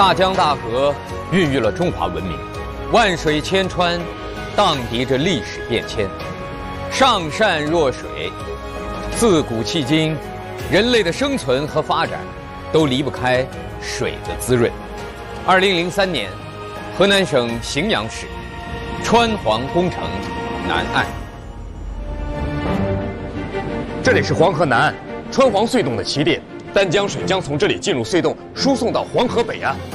大江大河孕育了中华文明，万水千川，荡涤着历史变迁。上善若水，自古迄今，人类的生存和发展都离不开水的滋润。2003年，河南省荥阳市川黄工程南岸， 这里是黄河南岸川黄隧洞的起点，丹江水将从这里进入隧洞，输送到黄河北岸。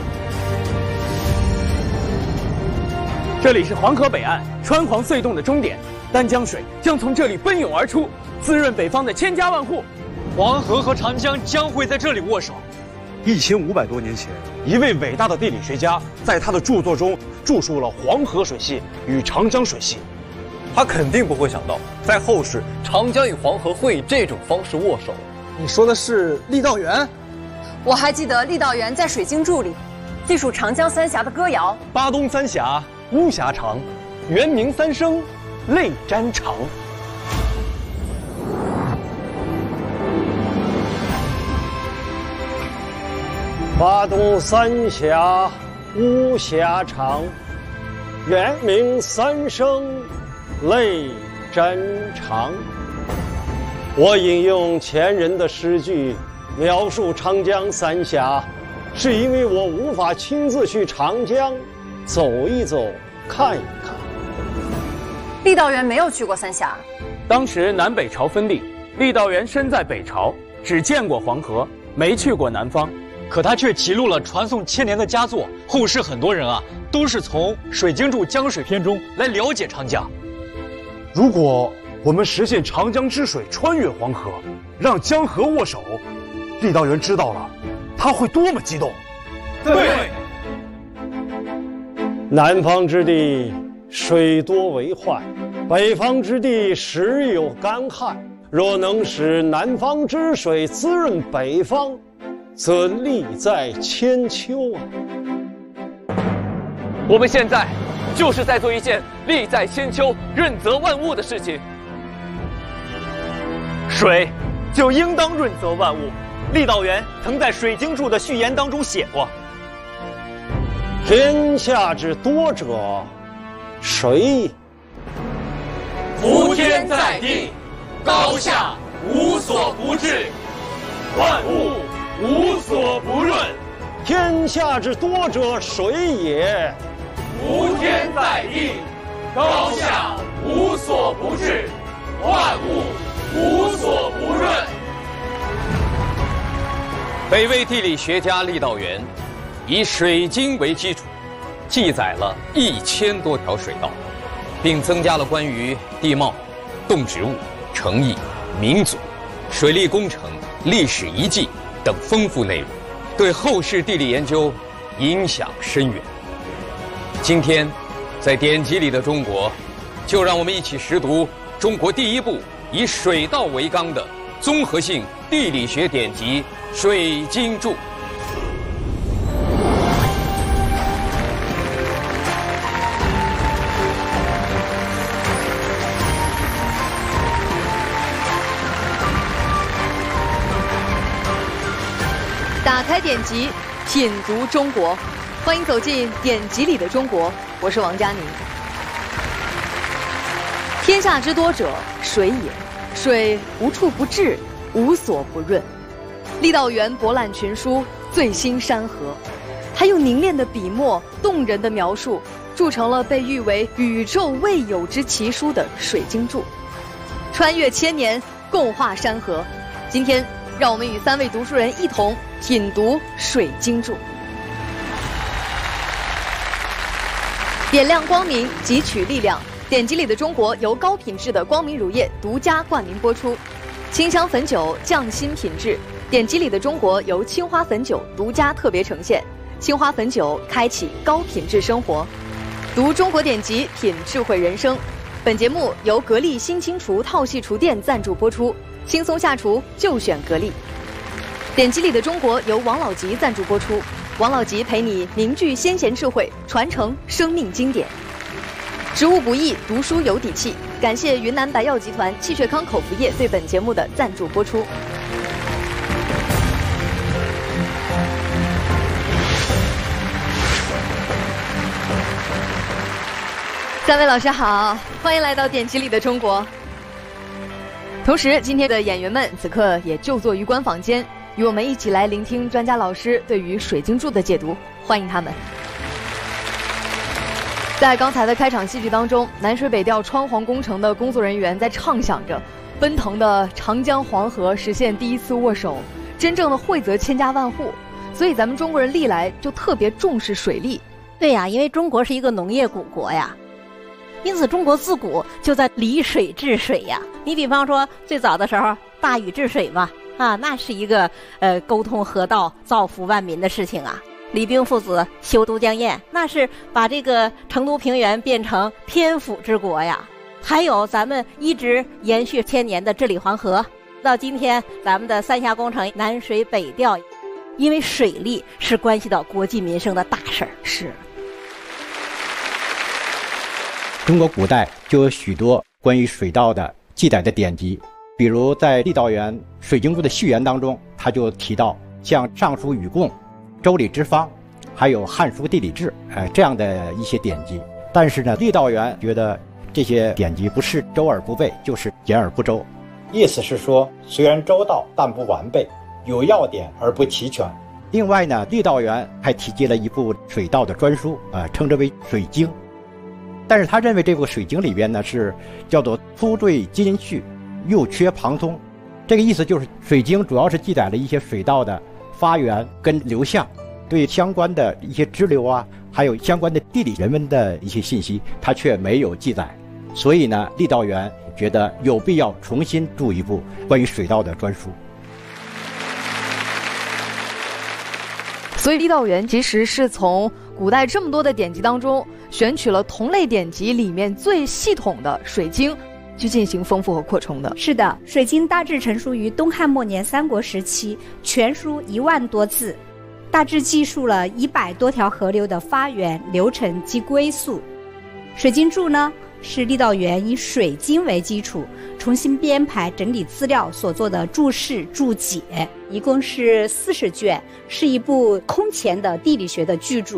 这里是黄河北岸川黄隧洞的终点，丹江水将从这里奔涌而出，滋润北方的千家万户。 黄河和长江将会在这里握手。 1500多年前，一位伟大的地理学家在他的著作中著述了黄河水系与长江水系。 他肯定不会想到，在后世长江与黄河会以这种方式握手。 你说的是郦道元？ 我还记得郦道元在《水经注》里记述长江三峡的歌谣： 巴东三峡巫峡长，元明三生泪沾裳。 巴东三峡巫峡长，元明三生泪沾裳。我引用前人的诗句描述长江三峡，是因为我无法亲自去长江走一走、看一看。 郦道元没有去过三峡。 当时南北朝分立，郦道元身在北朝，只见过黄河，没去过南方。 可他却记录了传颂千年的佳作，后世很多人都是从《水经注·江水篇》中来了解长江。 如果我们实现长江之水穿越黄河，让江河握手，郦道元知道了，他会多么激动！ 对。 南方之地水多为患，北方之地时有干旱。若能使南方之水滋润北方，则利在千秋啊！ 我们现在就是在做一件利在千秋、润泽万物的事情。 水就应当润泽万物。郦道元曾在《水经注》的序言当中写过：“ 天下之多者，水也。 伏天在地，高下无所不至，万物无所不润。 天下之多者，水也。 伏天在地，高下无所不至，万物无所不润。” 北魏地理学家郦道元以《水经》为基础，记载了1000多条水道，并增加了关于地貌、动植物、城邑、民族、水利工程、历史遗迹等丰富内容，对后世地理研究影响深远。今天，在典籍里的中国，就让我们一起识读中国第一部以水道为纲的综合性地理学典籍《水经注》。 打开典籍，品读中国，欢迎走进典籍里的中国。我是王佳宁。天下之多者，水也。水无处不至，无所不润。郦道元博览群书，醉心山河，他用凝练的笔墨、动人的描述，铸成了被誉为宇宙未有之奇书的《水经注》，穿越千年，共话山河。今天，让我们与3位读书人一同品读《水经注》，点亮光明，汲取力量。典籍里的中国由高品质的光明乳业独家冠名播出，清香汾酒匠心品质。典籍里的中国由青花汾酒独家特别呈现，青花汾酒开启高品质生活。读中国典籍，品智慧人生。本节目由格力新清除套系厨电赞助播出，轻松下厨就选格力。典籍里的中国由王老吉赞助播出，王老吉陪你凝聚先贤智慧，传承生命经典。植物不易，读书有底气。感谢云南白药集团、气血康口服液对本节目的赞助播出。 三位老师好，欢迎来到典籍里的中国。同时，今天的演员们此刻也就坐于官房间，与我们一起来聆听专家老师对于水晶柱的解读，欢迎他们。在刚才的开场戏剧当中，南水北调川黄工程的工作人员在畅想着奔腾的长江黄河实现第一次握手，真正的惠泽千家万户。所以咱们中国人历来就特别重视水利。 对呀，因为中国是一个农业古国呀，因此中国自古就在理水治水呀。你比方说最早的时候大禹治水嘛，那是一个沟通河道、造福万民的事情啊。李冰父子修都江堰，那是把这个成都平原变成天府之国呀。还有咱们一直延续1000年的治理黄河，到今天咱们的三峡工程、南水北调，因为水利是关系到国计民生的大事儿。是。 中国古代就有许多关于水稻的记载的典籍，比如在郦道元水晶柱的序言当中，他就提到像《尚书禹贡》、《周礼之方》，还有《汉书地理志》这样的一些典籍。但是呢，郦道元觉得这些典籍不是周而不备，就是言而不周。意思是说，虽然周到，但不完备，有要点而不齐全。另外呢，郦道元还提及了一部水稻的专书，称之为《水经》。但是他认为这部《水经》里边呢是叫做粗赘精续，又缺旁通。这个意思就是《水经》主要是记载了一些水稻的发源跟流向，对相关的一些支流啊，还有相关的地理人文的一些信息，他却没有记载。所以呢，郦道元觉得有必要重新著一部关于水稻的专书。 所以郦道元其实是从古代这么多的典籍当中选取了同类典籍里面最系统的《水经》去进行丰富和扩充的。 是的，《水经》大致成书于东汉末年三国时期，全书1万多字，大致记述了100多条河流的发源、流程及归宿。《水经注》呢，是郦道元以《水经》为基础，重新编排整理资料所做的注释注解，一共是40卷，是一部空前的地理学的巨著。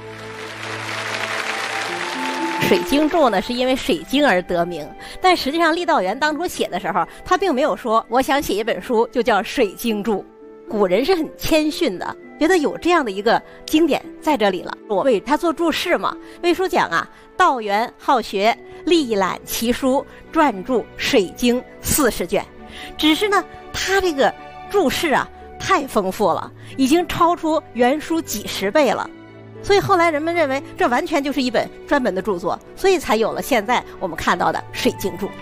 水经注呢，是因为水经而得名，但实际上郦道元当初写的时候，他并没有说我想写一本书就叫水经注。古人是很谦逊的，觉得有这样的一个经典在这里了，我为他做注释嘛。魏书讲啊，道元好学，历览其书，撰著水经40卷。只是呢，他这个注释啊太丰富了，已经超出原书几十倍了。所以后来人们认为这完全就是一本专门的著作，所以才有了现在我们看到的水经注。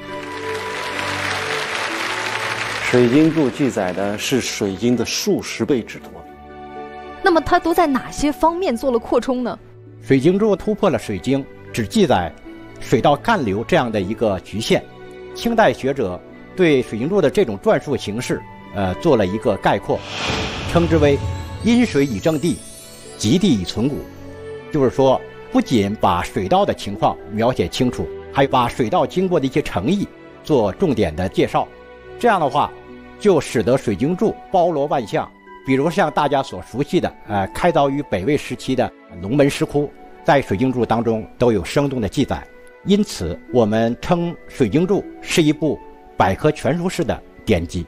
水经注记载的是水经的数十倍之多。 那么它都在哪些方面做了扩充呢？ 水经注突破了水经只记载水稻干流这样的一个局限。清代学者对水经注的这种撰述形式做了一个概括，称之为因水以正地，及地以存谷。就是说，不仅把水稻的情况描写清楚，还把水稻经过的一些程序做重点的介绍。这样的话，就使得水经注包罗万象。比如像大家所熟悉的开凿于北魏时期的龙门石窟，在水经注当中都有生动的记载。因此我们称水经注是一部百科全书式的典籍。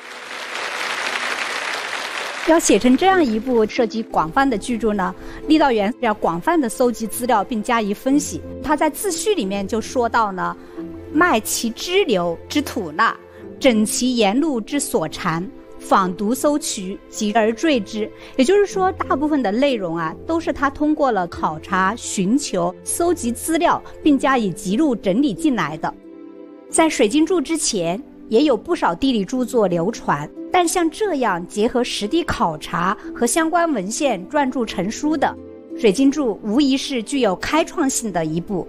要写成这样一部涉及广泛的巨著呢，郦道元要广泛的搜集资料并加以分析。他在自序里面就说到呢，脉其支流之吐纳，整其沿路之所缠，访读搜渠，及而缀之。也就是说，大部分的内容啊，都是他通过了考察、寻求、搜集资料，并加以辑录整理进来的。在水经注之前，也有不少地理著作流传，但像这样结合实地考察和相关文献撰著成书的水经注，无疑是具有开创性的一部。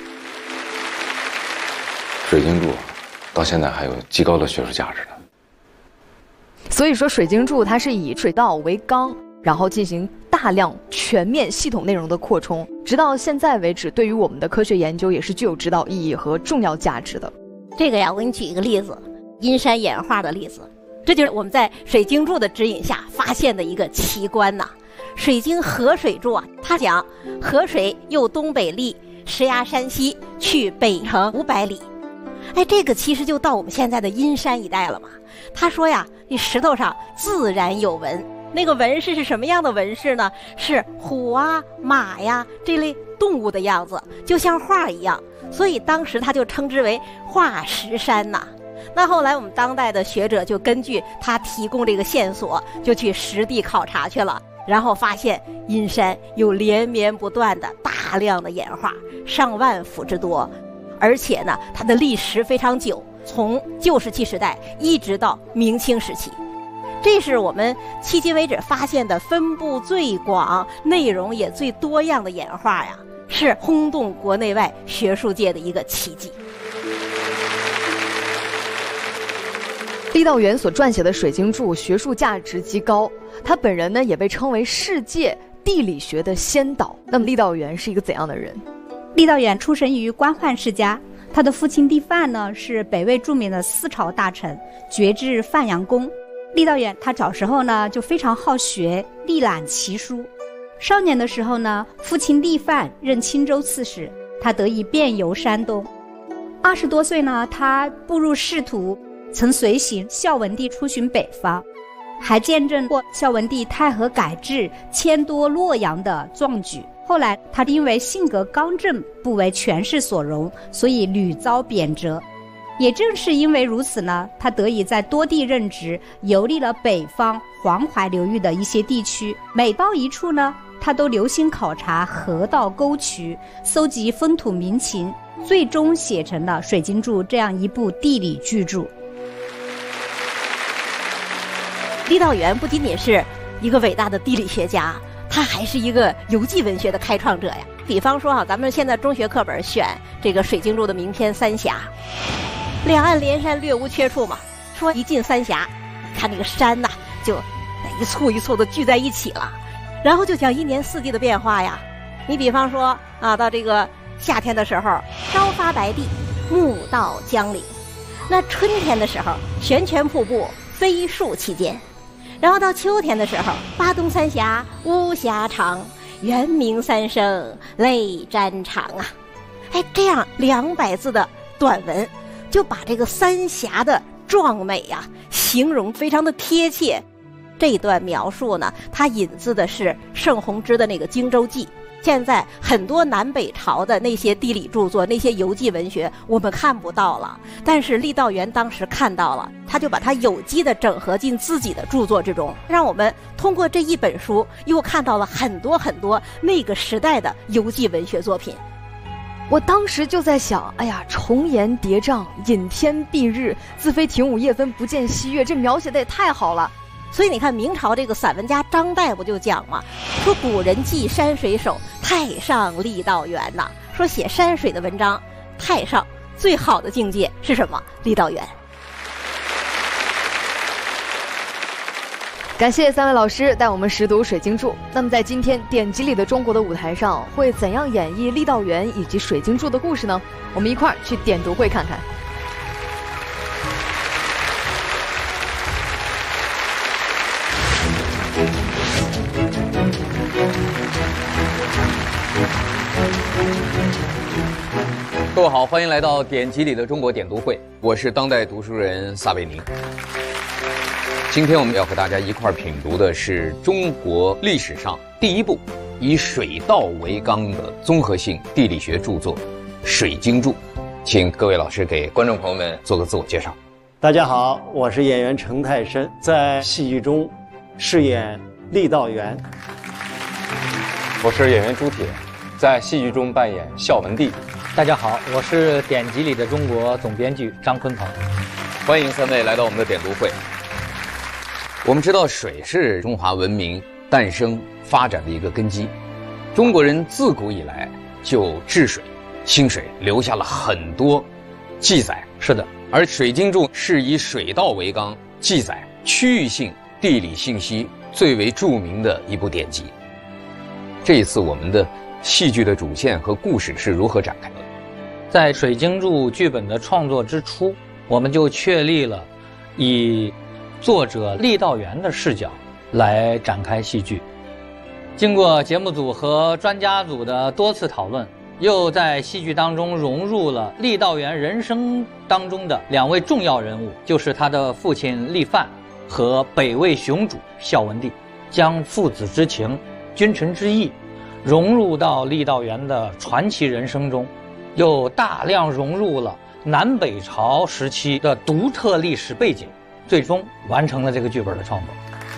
水经注到现在还有极高的学术价值呢。 所以说，水经注它是以水稻为纲，然后进行大量全面系统内容的扩充，直到现在为止，对于我们的科学研究也是具有指导意义和重要价值的。 这个呀，我给你举一个例子，阴山演化的例子，这就是我们在水经注的指引下发现的一个奇观呐。水经河水注啊，它讲河水由东北立， 石崖山西去北城500里。哎，这个其实就到我们现在的阴山一带了嘛。他说呀，这石头上自然有纹，那个纹饰是什么样的纹饰呢？是虎啊、马呀这类动物的样子，就像画一样，所以当时他就称之为化石山呐。那后来我们当代的学者就根据他提供这个线索，就去实地考察去了，然后发现阴山有连绵不断的大量的岩画，上万幅之多，而且呢，它的历史非常久，从旧石器时代一直到明清时期。这是我们迄今为止发现的分布最广、内容也最多样的岩画呀，是轰动国内外学术界的一个奇迹。 郦道元所撰写的《水经注》学术价值极高，他本人呢也被称为世界地理学的先导。那么郦道元是一个怎样的人？ 郦道元出生于官宦世家，他的父亲郦范呢是北魏著名的思潮大臣，爵至范阳公。郦道元他小时候呢就非常好学，历览奇书。少年的时候呢，父亲郦范任青州刺史，他得以遍游山东。20多岁呢，他步入仕途，曾随行孝文帝出巡北方，还见证过孝文帝太和改制、迁都洛阳的壮举。后来他因为性格刚正，不为权势所容，所以屡遭贬谪。也正是因为如此呢，他得以在多地任职，游历了北方黄淮流域的一些地区。每到一处呢，他都留心考察河道沟渠，搜集风土民情，最终写成了《水经注》这样一部地理巨著。 郦道元不仅仅是一个伟大的地理学家，他还是一个游记文学的开创者呀。比方说咱们现在中学课本选这个《水经注》的名篇《三峡》，两岸连山略无缺处嘛。说一进三峡，看那个山呐，就一簇一簇的聚在一起了，然后就讲一年四季的变化呀。你比方说到这个夏天的时候，朝发白帝，暮到江陵；那春天的时候，悬泉瀑布，飞树其间。然后到秋天的时候，巴东三峡巫峡长，猿鸣三声泪沾裳啊。哎，这样200字的短文，就把这个三峡的壮美啊形容非常的贴切。这一段描述呢，它引自的是盛弘之的那个《荆州记》。现在很多南北朝的那些地理著作，那些游记文学我们看不到了，但是郦道元当时看到了，他就把它有机的整合进自己的著作之中，让我们通过这一本书又看到了很多很多那个时代的游记文学作品。 我当时就在想，哎呀，重岩叠嶂，隐天蔽日，自非庭午夜分，不见西月，这描写的也太好了。 所以你看，明朝这个散文家张岱不就讲嘛，说古人记山水手，太上郦道元呐。说写山水的文章，太上最好的境界是什么？郦道元。 感谢3位老师带我们识读《水经注》。那么在今天典籍里的中国的舞台上，会怎样演绎郦道元以及《水经注》的故事呢？我们一块儿去点读会看看。 各位好，欢迎来到典籍里的中国点读会，我是当代读书人撒贝宁。今天我们要和大家一块儿品读的是中国历史上第一部以水道为纲的综合性地理学著作《水经注》。请各位老师给观众朋友们做个自我介绍。 大家好，我是演员程泰深，在戏剧中饰演郦道元。 我是演员朱铁，在戏剧中扮演孝文帝。 大家好，我是典籍里的中国总编剧张鲲鹏。 欢迎3位来到我们的点读会。我们知道水是中华文明诞生发展的一个根基，中国人自古以来就治水兴水，留下了很多记载。 是的， 而《水经注》是以水道为纲，记载区域性地理信息最为著名的一部典籍。这一次我们的戏剧的主线和故事是如何展开的？ 在《水经注》剧本的创作之初，我们就确立了以作者郦道元的视角来展开戏剧。经过节目组和专家组的多次讨论， 又在戏剧当中融入了郦道元人生当中的2位重要人物，就是他的父亲郦范和北魏雄主孝文帝，将父子之情、君臣之义融入到郦道元的传奇人生中，又大量融入了南北朝时期的独特历史背景，最终完成了这个剧本的创作。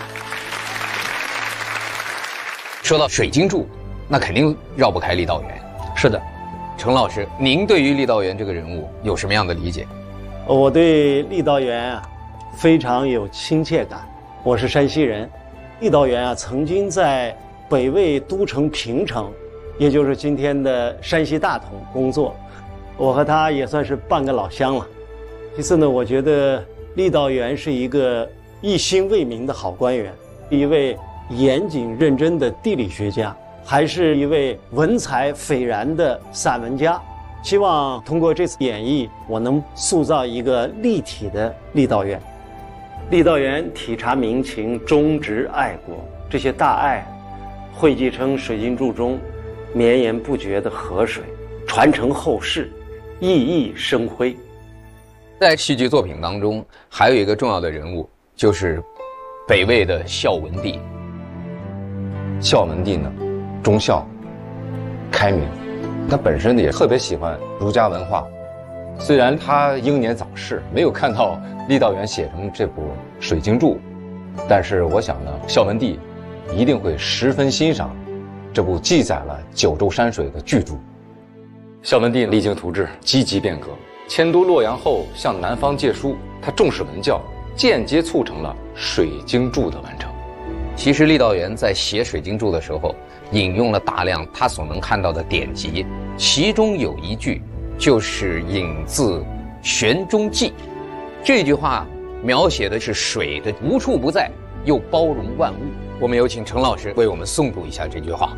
说到水晶柱，那肯定绕不开郦道元。 是的， 程老师，您对于郦道元这个人物有什么样的理解？ 我对郦道元啊非常有亲切感。我是山西人，郦道元啊曾经在北魏都城平城，也就是今天的山西大同工作，我和他也算是半个老乡了。其次呢，我觉得郦道元是一个一心为民的好官员，一位严谨认真的地理学家，还是一位文采斐然的散文家。希望通过这次演绎，我能塑造一个立体的郦道元。郦道元体察民情，忠直爱国，这些大爱汇集成水晶柱中绵延不绝的河水，传承后世，熠熠生辉。 在戏剧作品当中，还有一个重要的人物，就是北魏的孝文帝。 孝文帝呢，忠孝、开明，他本身也特别喜欢儒家文化。虽然他英年早逝，没有看到郦道元写成这部《水晶柱》，但是我想呢，孝文帝一定会十分欣赏这部记载了九州山水的巨著。孝文帝励精图治，积极变革，迁都洛阳后向南方借书，他重视文教，间接促成了《水晶柱》的完成。 其实郦道元在写《水晶柱》的时候，引用了大量他所能看到的典籍，其中有一句就是引自《玄中记》。这句话描写的是水的无处不在，又包容万物。我们有请程老师为我们诵读一下这句话。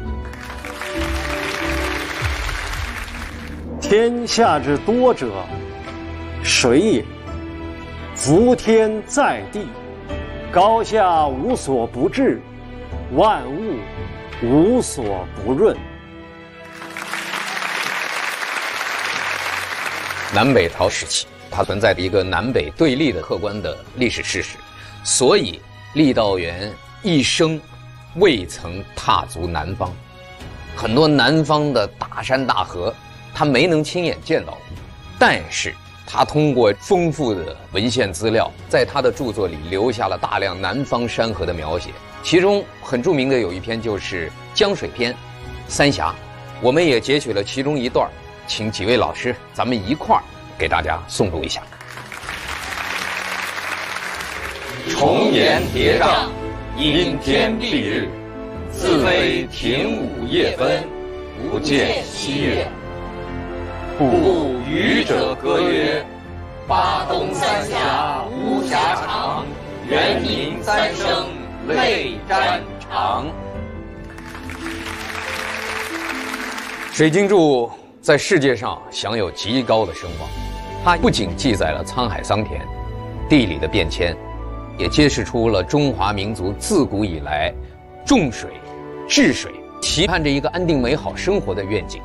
天下之多者，水也。伏天在地，高下无所不至，万物无所不润。 南北朝时期，它存在的一个南北对立的客观的历史事实，所以郦道元一生未曾踏足南方，很多南方的大山大河，他没能亲眼见到，但是他通过丰富的文献资料，在他的著作里留下了大量南方山河的描写。其中很著名的有一篇就是《江水篇》《三峡》，我们也截取了其中一段，请几位老师咱们一块儿给大家诵读一下。 重岩叠嶂，阴天蔽日，自非庭午夜分，不见西月。故渔者歌曰：巴东三峡无暇长，元明三生泪沾裳。 水晶柱在世界上享有极高的声望，它不仅记载了沧海桑田、地理的变迁，也揭示出了中华民族自古以来重水、治水、期盼着一个安定美好生活的愿景。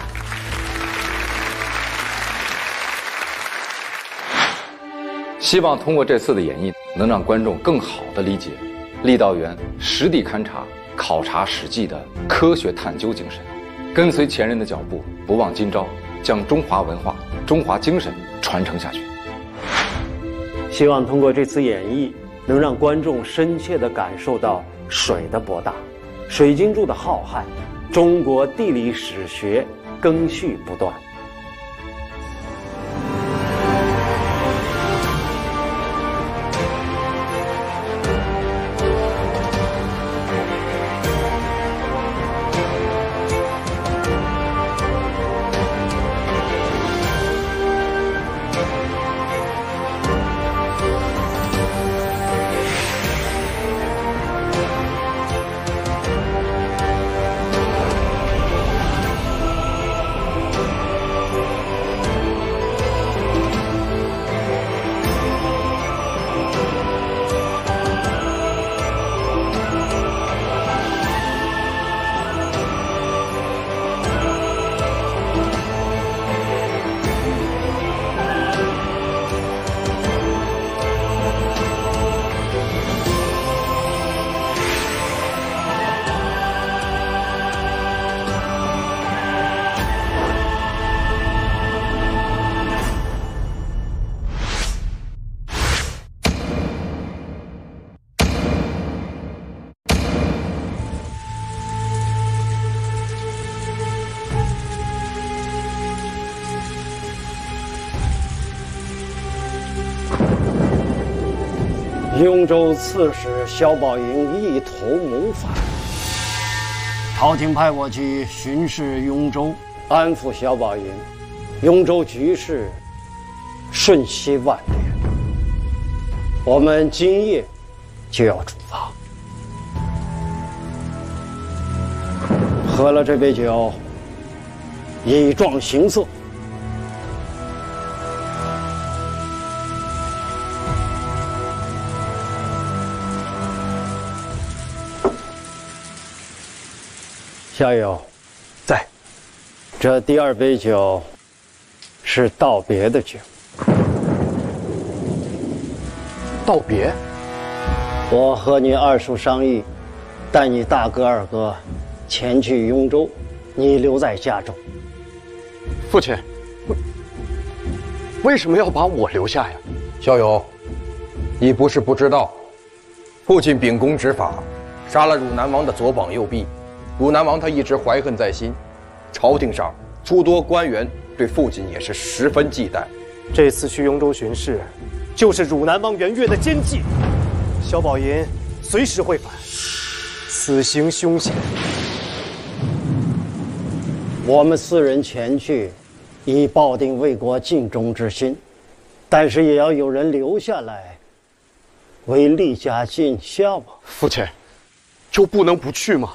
希望通过这次的演绎，能让观众更好地理解郦道元实地勘察、考察史记的科学探究精神，跟随前人的脚步，不忘今朝，将中华文化、中华精神传承下去。 希望通过这次演绎，能让观众深切地感受到水的博大、水晶柱的浩瀚，中国地理史学更续不断。 雍州刺史萧宝寅一头谋反，朝廷派我去巡视雍州，安抚萧宝寅。雍州局势瞬息万变，我们今夜就要出发。喝了这杯酒，以壮形色。夏友， 在。 这第二杯酒是道别的酒。 道别？ 我和你二叔商议，带你大哥二哥前去雍州，你留在家中。 父亲，为什么要把我留下呀？ 萧友，你不是不知道，父亲秉公执法，杀了汝南王的左膀右臂。汝南王他一直怀恨在心，朝廷上诸多官员对父亲也是十分忌惮。 这次去雍州巡视，就是汝南王元月的奸计。萧宝寅随时会反，此行凶险。 我们4人前去，以抱定为国尽忠之心，但是也要有人留下来，为厉家尽孝啊！ 父亲，就不能不去吗？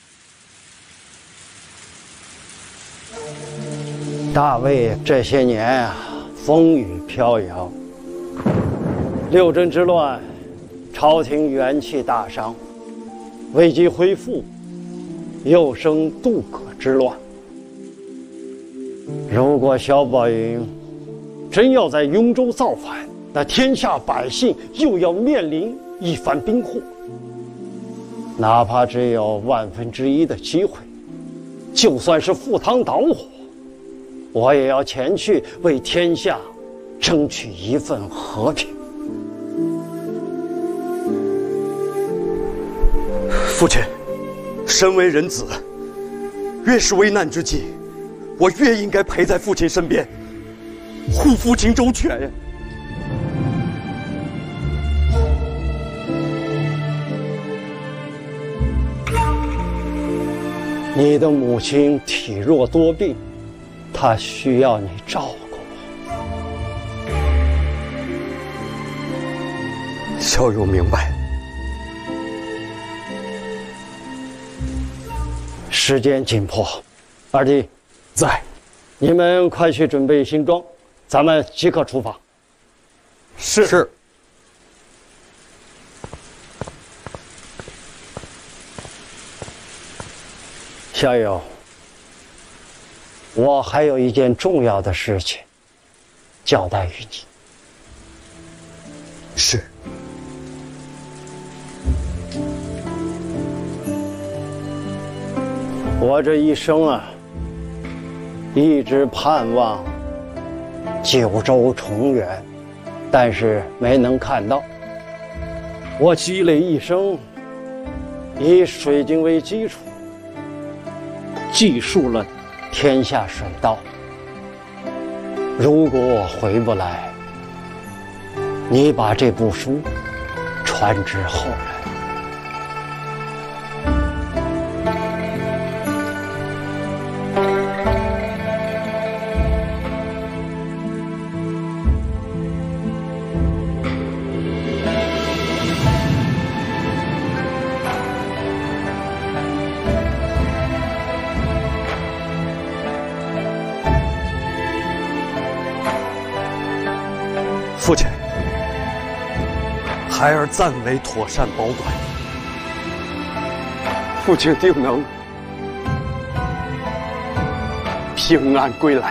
大魏这些年啊，风雨飘摇。六镇之乱，朝廷元气大伤，危机恢复，又生渡葛之乱。如果萧宝寅真要在雍州造反，那天下百姓又要面临一番兵祸。哪怕只有1/1000的机会，就算是赴汤蹈火，我也要前去为天下争取一份和平。 父亲，身为人子，越是危难之际，我越应该陪在父亲身边，护父亲周全呀。 你的母亲体弱多病，她需要你照顾。 萧友明白。 时间紧迫，二弟在， 你们快去准备行装，咱们即刻出发。 是。 夏友，我还有一件重要的事情交代于你。 是。 我这一生啊，一直盼望九州重圆，但是没能看到。我积累一生，以水晶为基础，记述了天下水道。如果我回不来，你把这部书传之后人。 父亲，孩儿暂为妥善保管，父亲定能平安归来。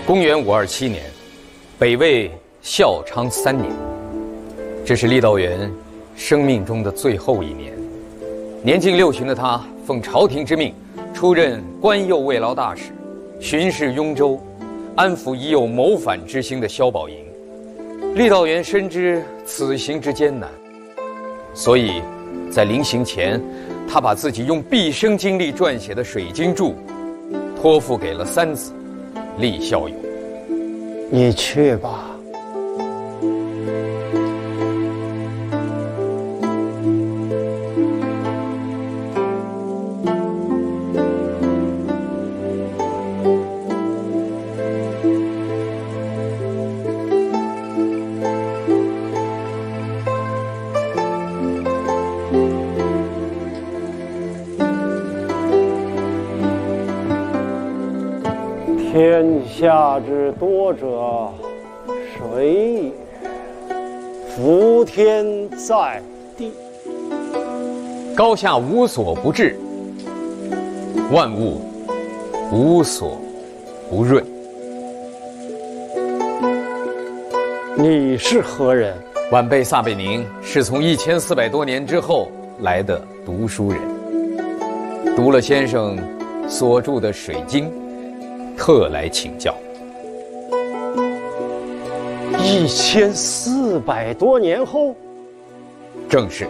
公元527年，北魏孝昌3年，这是郦道元生命中的最后一年。年近60旬的他，奉朝廷之命，出任官右慰劳大使，巡视雍州，安抚已有谋反之心的萧宝莹。郦道元深知此行之艰难，所以在临行前，他把自己用毕生精力撰写的《水经注》托付给了三子郦孝勇。 你去吧。天下之多者，谁也？夫天在地， 高下无所不至，万物无所不润。 你是何人？ 晚辈撒贝宁是从1400多年之后来的读书人，读了先生所著的《水经》，特来请教。 1400多年后， 正是。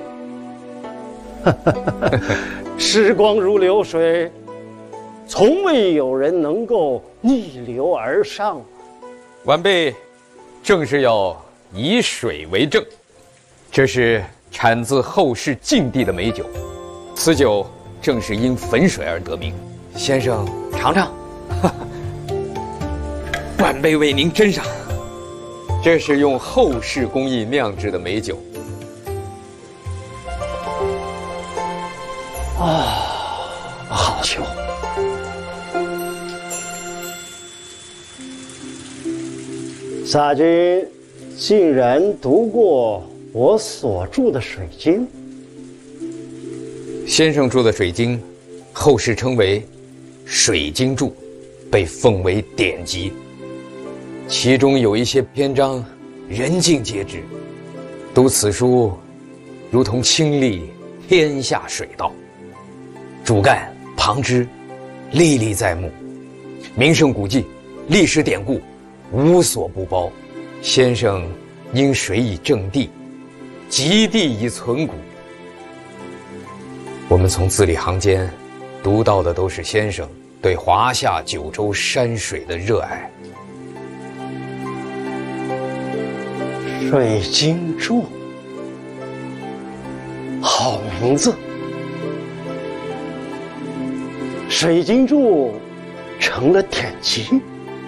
时光如流水，从未有人能够逆流而上。 晚辈正是要以水为证，这是产自后世晋地的美酒，此酒正是因汾水而得名。先生尝尝。晚辈为您斟上，这是用后世工艺酿制的美酒。 好酒。撒君竟然读过我所著的《水经》？ 先生著的《水经》，后世称为《水经注》，被奉为典籍。其中有一些篇章，人尽皆知。读此书，如同亲历天下水道，主干旁支，历历在目，名胜古迹、历史典故，无所不包。先生因水以正地，及地以存古。我们从字里行间读到的都是先生对华夏九州山水的热爱。 水经注，好名字。水经注成了典籍。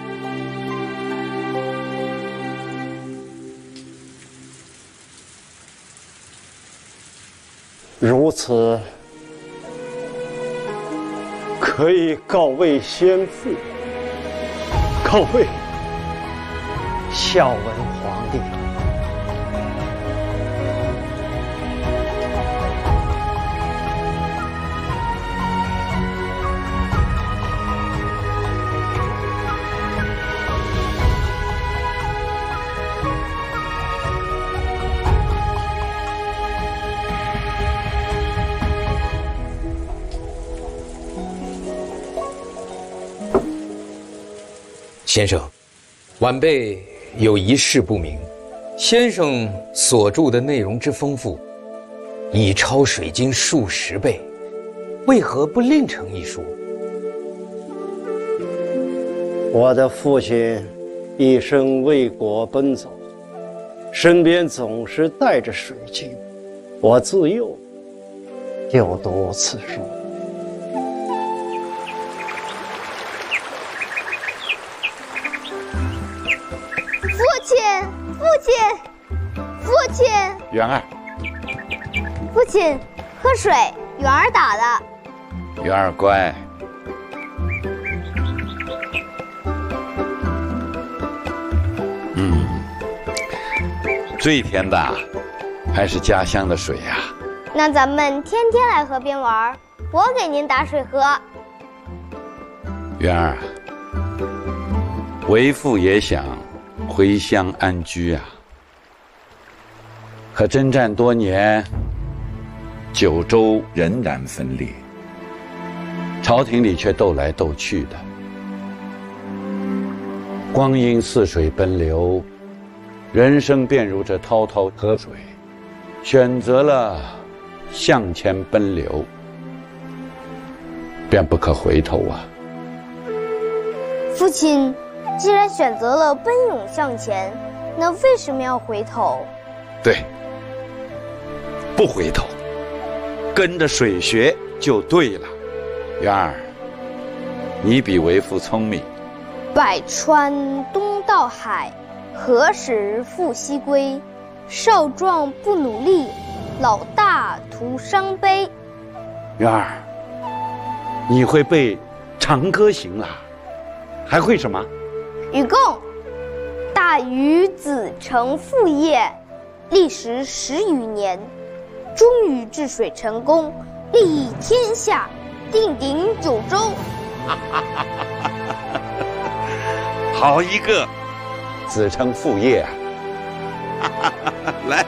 如此，可以告慰先父，告慰孝文皇帝。 先生，晚辈有一事不明，先生所著的内容之丰富，已超《水经》数10倍，为何不另成一书？ 我的父亲一生为国奔走，身边总是带着《水经》，我自幼就读此书。 父亲， 元儿， 父亲，喝水，元儿打的。 元儿乖。最甜的还是家乡的水呀。 那咱们天天来河边玩，我给您打水喝。 元儿， 为父也想回乡安居啊，可征战多年，九州仍然分裂，朝廷里却斗来斗去的。光阴似水奔流，人生便如这滔滔河水，选择了向前奔流，便不可回头啊！ 父亲，既然选择了奔涌向前，那为什么要回头？ 对，不回头，跟着水学就对了。元儿，你比为父聪明。 百川东到海，何时复西归？少壮不努力，老大徒伤悲。 元儿，你会背《长歌行》了，还会什么？ 禹贡，大禹子承父业，历时10余年，终于治水成功，利益天下，定鼎九州。 好一个子承父业啊！来，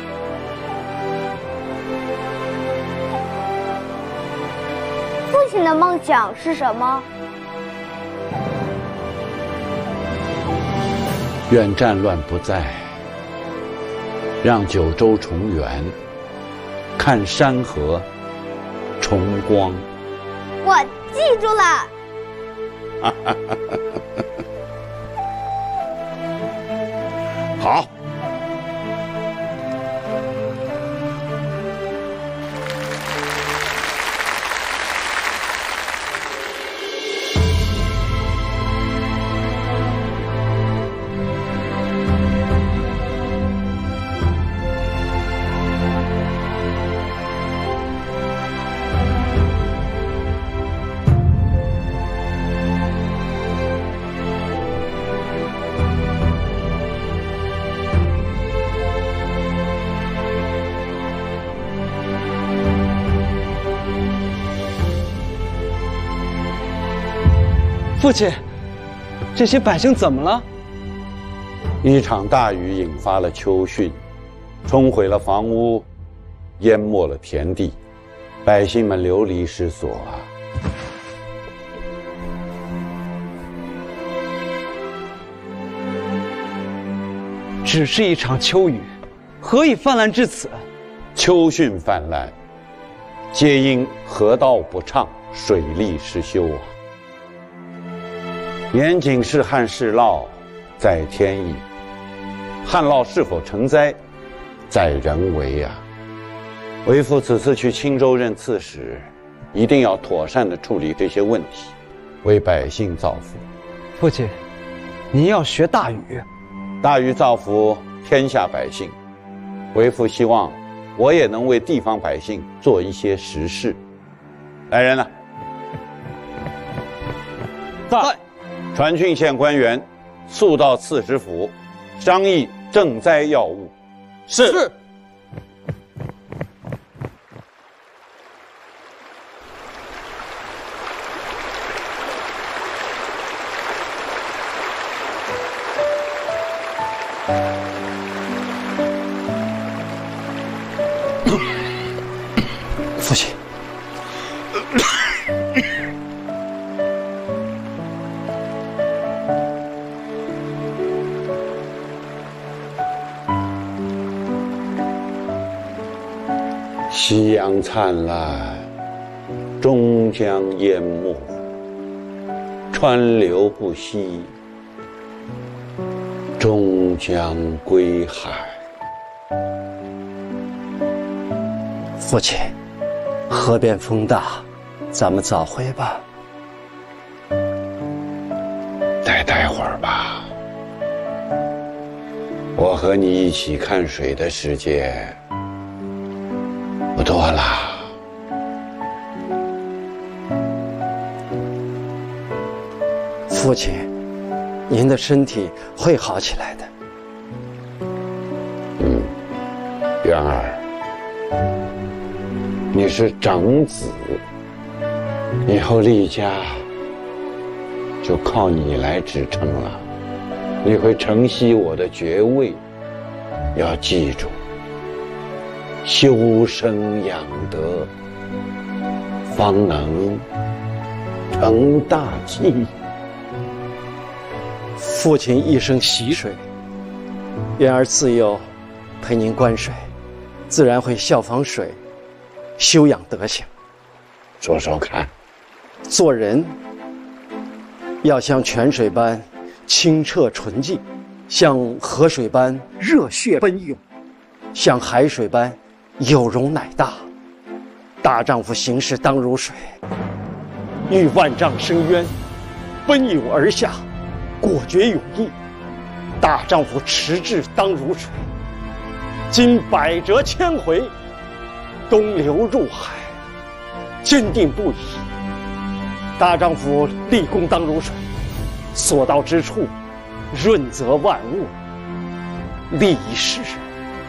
父亲的梦想是什么？ 愿战乱不再，让九州重圆，看山河重光。 我记住了。 好。 父亲，这些百姓怎么了？ 一场大雨引发了秋汛，冲毁了房屋，淹没了田地，百姓们流离失所啊！ 只是一场秋雨，何以泛滥至此？ 秋汛泛滥，皆因河道不畅，水利失修啊！年仅是旱是涝，在天意；旱涝是否成灾，在人为啊！为父此次去青州任刺史，一定要妥善地处理这些问题，为百姓造福。 父亲，您要学大禹， 大禹造福天下百姓。为父希望我也能为地方百姓做一些实事。来人了！ 在。 传浚县官员速到刺史府，商议赈灾要务。 是。 父亲。 夕阳灿烂，终将淹没；川流不息，终将归海。 父亲，河边风大，咱们早回吧。 再待会儿吧，我和你一起看水的时间不多了。 父亲，您的身体会好起来的。 元儿，你是长子，以后厉家就靠你来支撑了。 你会承袭我的爵位。要记住，修身养德，方能成大器。 父亲一生习水，言儿自幼陪您观水，自然会效仿水，修养德行。 说说看， 做人要像泉水般清澈纯净，像河水般热血奔涌，像海水般有容乃大。大丈夫行事当如水，遇万丈深渊，奔涌而下，果决勇毅。大丈夫持志当如水，经百折千回，东流入海，坚定不移。大丈夫立功当如水，所到之处，润泽万物，利益世人。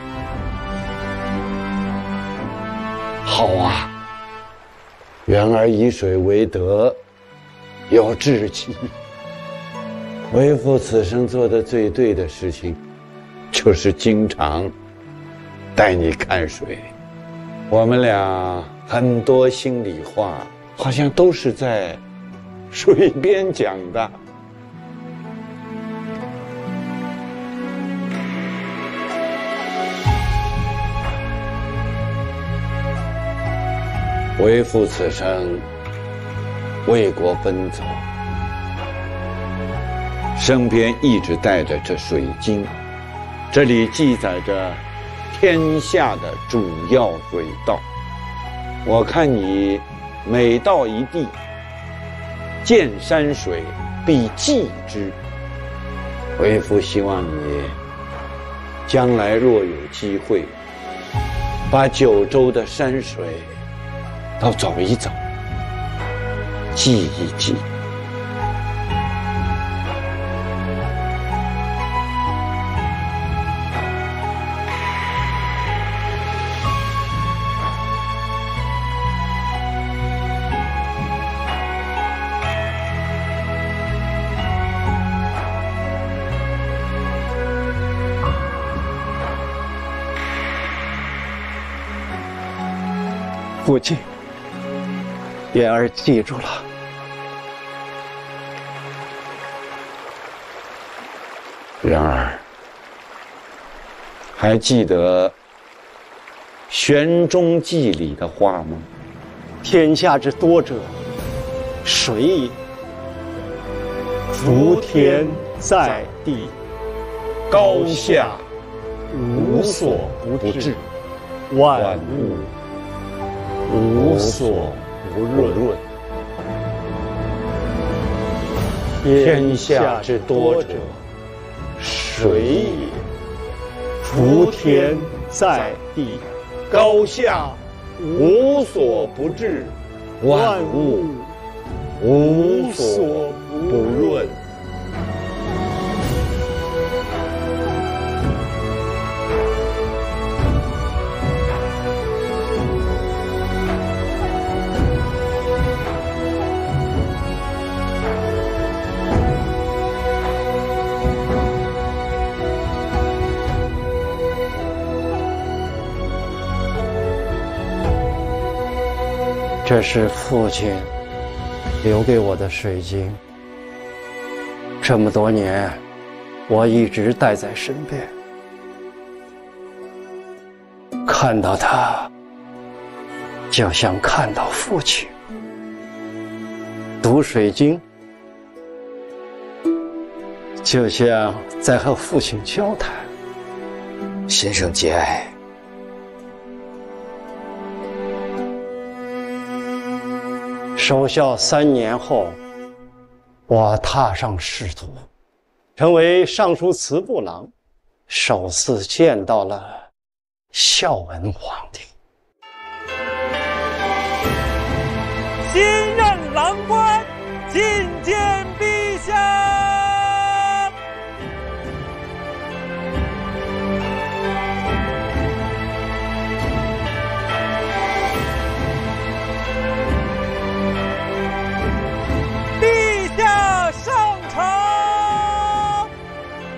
好啊，元儿以水为德，有志气。为父此生做的最对的事情，就是经常带你看水。我们俩很多心里话，好像都是在水边讲的。为父此生为国奔走，身边一直带着这水经，这里记载着天下的主要水道。我看你每到一地，见山水必记之。为父希望你将来若有机会，把九州的山水都走一走，记一记。 父亲，元儿记住了。 元儿，还记得《玄中记》里的话吗？ 天下之多者，水也。伏天在地，高下无所不至，万物无所不润。天下之多者，水也。伏天在地，高下无所不至，万物无所不润。这是父亲留给我的水晶，这么多年，我一直带在身边。看到它，就像看到父亲。读水晶，就像在和父亲交谈。 先生节哀。 守孝3年后，我踏上仕途，成为尚书祠部郎，首次见到了孝文皇帝。 新任郎官觐见陛下。陛下上朝。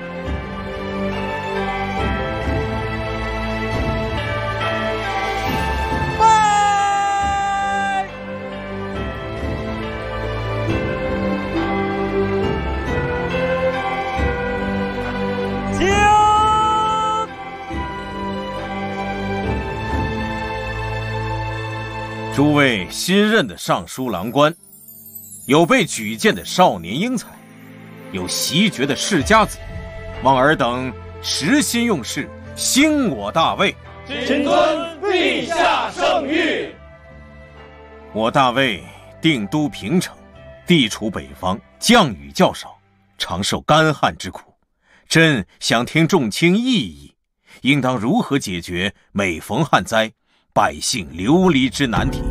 诸位新任的尚书郎官，有被举荐的少年英才，有袭爵的世家子，望尔等实心用事，兴我大魏。 谨遵陛下圣谕。 我大魏定都平城，地处北方，降雨较少，常受干旱之苦。朕想听众卿议议，应当如何解决每逢旱灾，百姓流离之难题？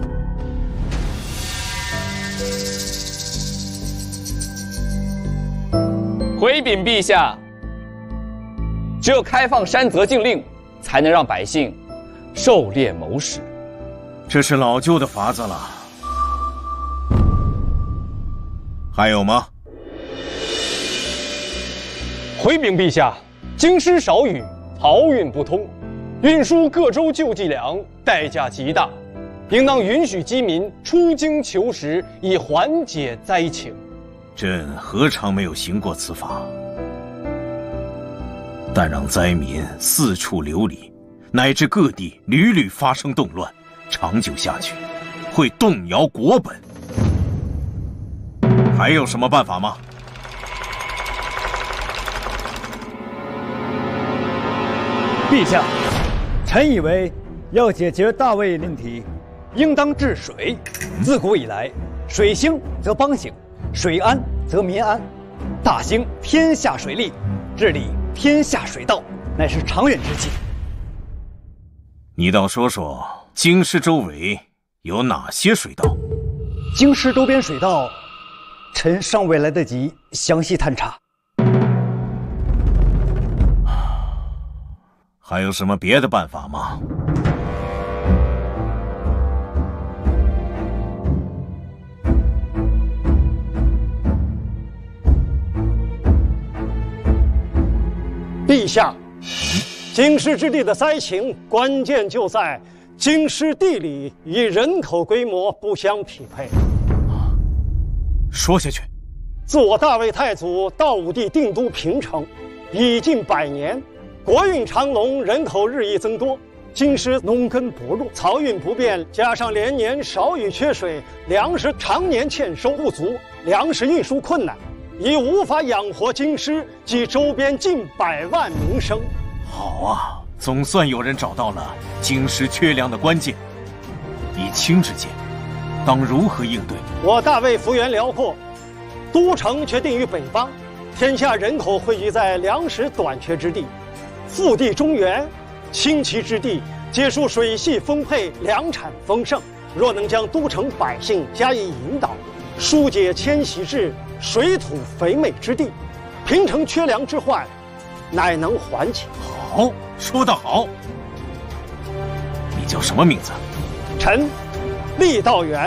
回禀陛下，只有开放山泽禁令，才能让百姓狩猎谋食。 这是老旧的法子了。还有吗？ 回禀陛下，京师少雨，漕运不通，运输各州救济粮代价极大，应当允许饥民出京求食，以缓解灾情。 朕何尝没有行过此法？但让灾民四处流离，乃至各地屡屡发生动乱，长久下去，会动摇国本。还有什么办法吗？ 陛下，臣以为要解决大魏问题，应当治水。自古以来，水兴则邦兴，水安则民安。大兴天下水利，治理天下水道，乃是长远之计。 你倒说说，京师周围有哪些水道？ 京师周边水道，臣尚未来得及详细探查。 还有什么别的办法吗？ 陛下，京师之地的灾情关键就在京师地理与人口规模不相匹配。 说下去。 自我大魏太祖道武帝定都平城，已近100年。国运长隆，人口日益增多，京师农耕薄弱，漕运不便，加上连年少雨缺水，粮食常年欠收不足，粮食运输困难，已无法养活京师及周边近100万民生。 好啊，总算有人找到了京师缺粮的关键。以卿之见，当如何应对？ 我大魏幅员辽阔，都城却定于北方，天下人口汇聚在粮食短缺之地。腹地中原，清奇之地，皆属水系丰沛，粮产丰盛。若能将都城百姓加以引导，疏解迁徙至水土肥美之地，平城缺粮之患，乃能缓解。 好，说得好。你叫什么名字？ 臣郦道元。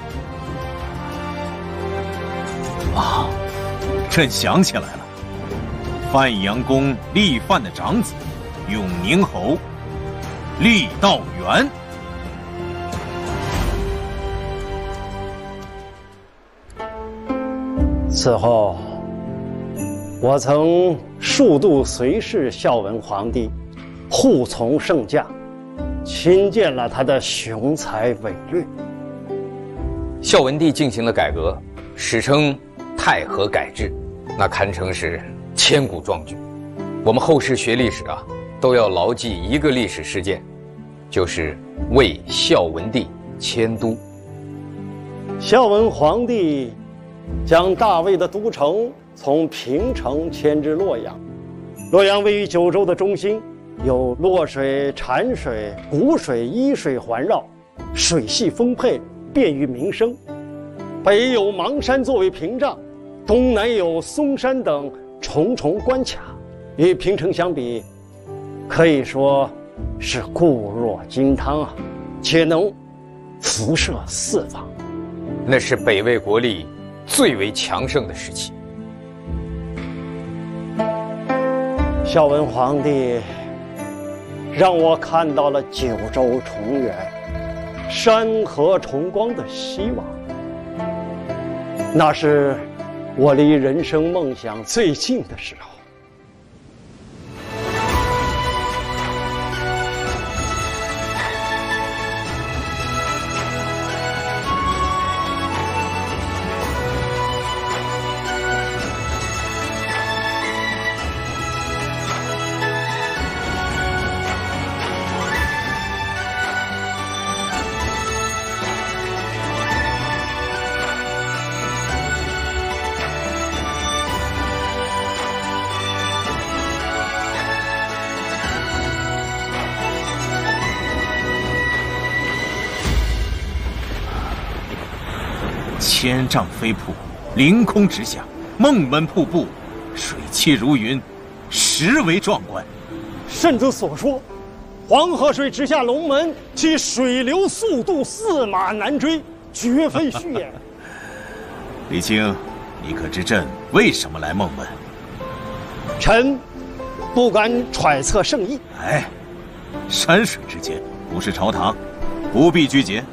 啊，朕想起来了。范阳公郦范的长子，永宁侯郦道元。 此后，我曾数度随侍孝文皇帝，护从圣驾，亲见了他的雄才伟略。 孝文帝进行了改革，史称太和改制，那堪称是千古壮举。我们后世学历史啊，都要牢记一个历史事件，就是魏孝文帝迁都。 孝文皇帝将大魏的都城从平城迁至洛阳。洛阳位于九州的中心，有洛水、产水、谷水、伊水环绕，水系丰沛，便于民生。北有邙山作为屏障，东南有嵩山等重重关卡，与平城相比，可以说是固若金汤啊，且能辐射四方。 那是北魏国力最为强盛的时期。 孝文皇帝让我看到了九州重圆、山河重光的希望，那是我离人生梦想最近的时候。 千丈飞瀑，凌空直下，梦门瀑布，水气如云，实为壮观。 圣主所说，黄河水直下龙门，其水流速度驷马难追，绝非虚言。 李清，你可知朕为什么来梦门？ 臣不敢揣测圣意。 哎，山水之间不是朝堂，不必拘结。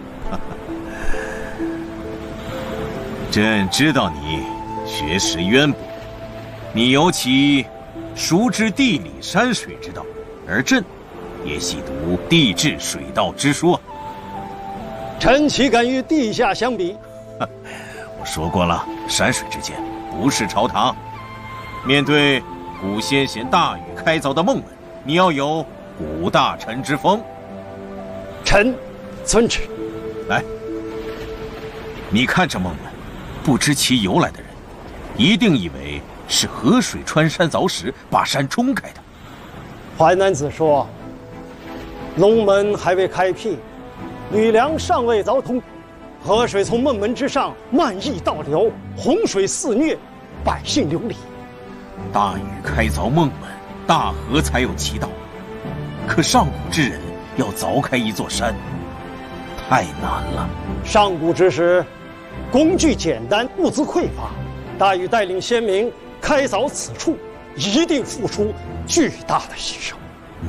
朕知道你学识渊博，你尤其熟知地理山水之道，而朕也细读地质水道之说。 臣岂敢与陛下相比？ 我说过了，山水之间不是朝堂。面对古先贤大禹开凿的梦门，你要有古大臣之风。 臣遵旨。 来，你看这梦门，不知其由来的人，一定以为是河水穿山凿石，把山冲开的。 淮南子说，龙门还未开辟，吕梁尚未凿通，河水从梦门之上漫溢倒流，洪水肆虐，百姓流离。 大禹开凿梦门，大河才有其道。可上古之人要凿开一座山，太难了。 上古之时，工具简单，物资匮乏。大禹带领先民开凿此处，一定付出巨大的牺牲。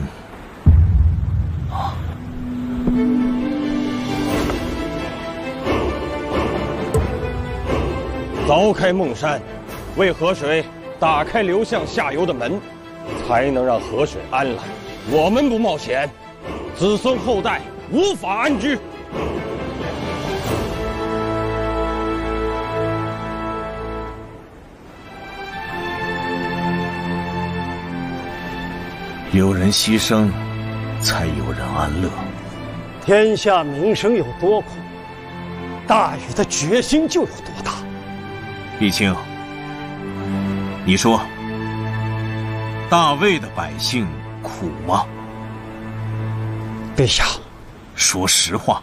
凿开梦山，为河水打开流向下游的门，才能让河水安来。我们不冒险，子孙后代无法安居。 有人牺牲，才有人安乐。 天下民生有多苦，大禹的决心就有多大。 李清，你说，大魏的百姓苦吗？ 陛下， 说实话。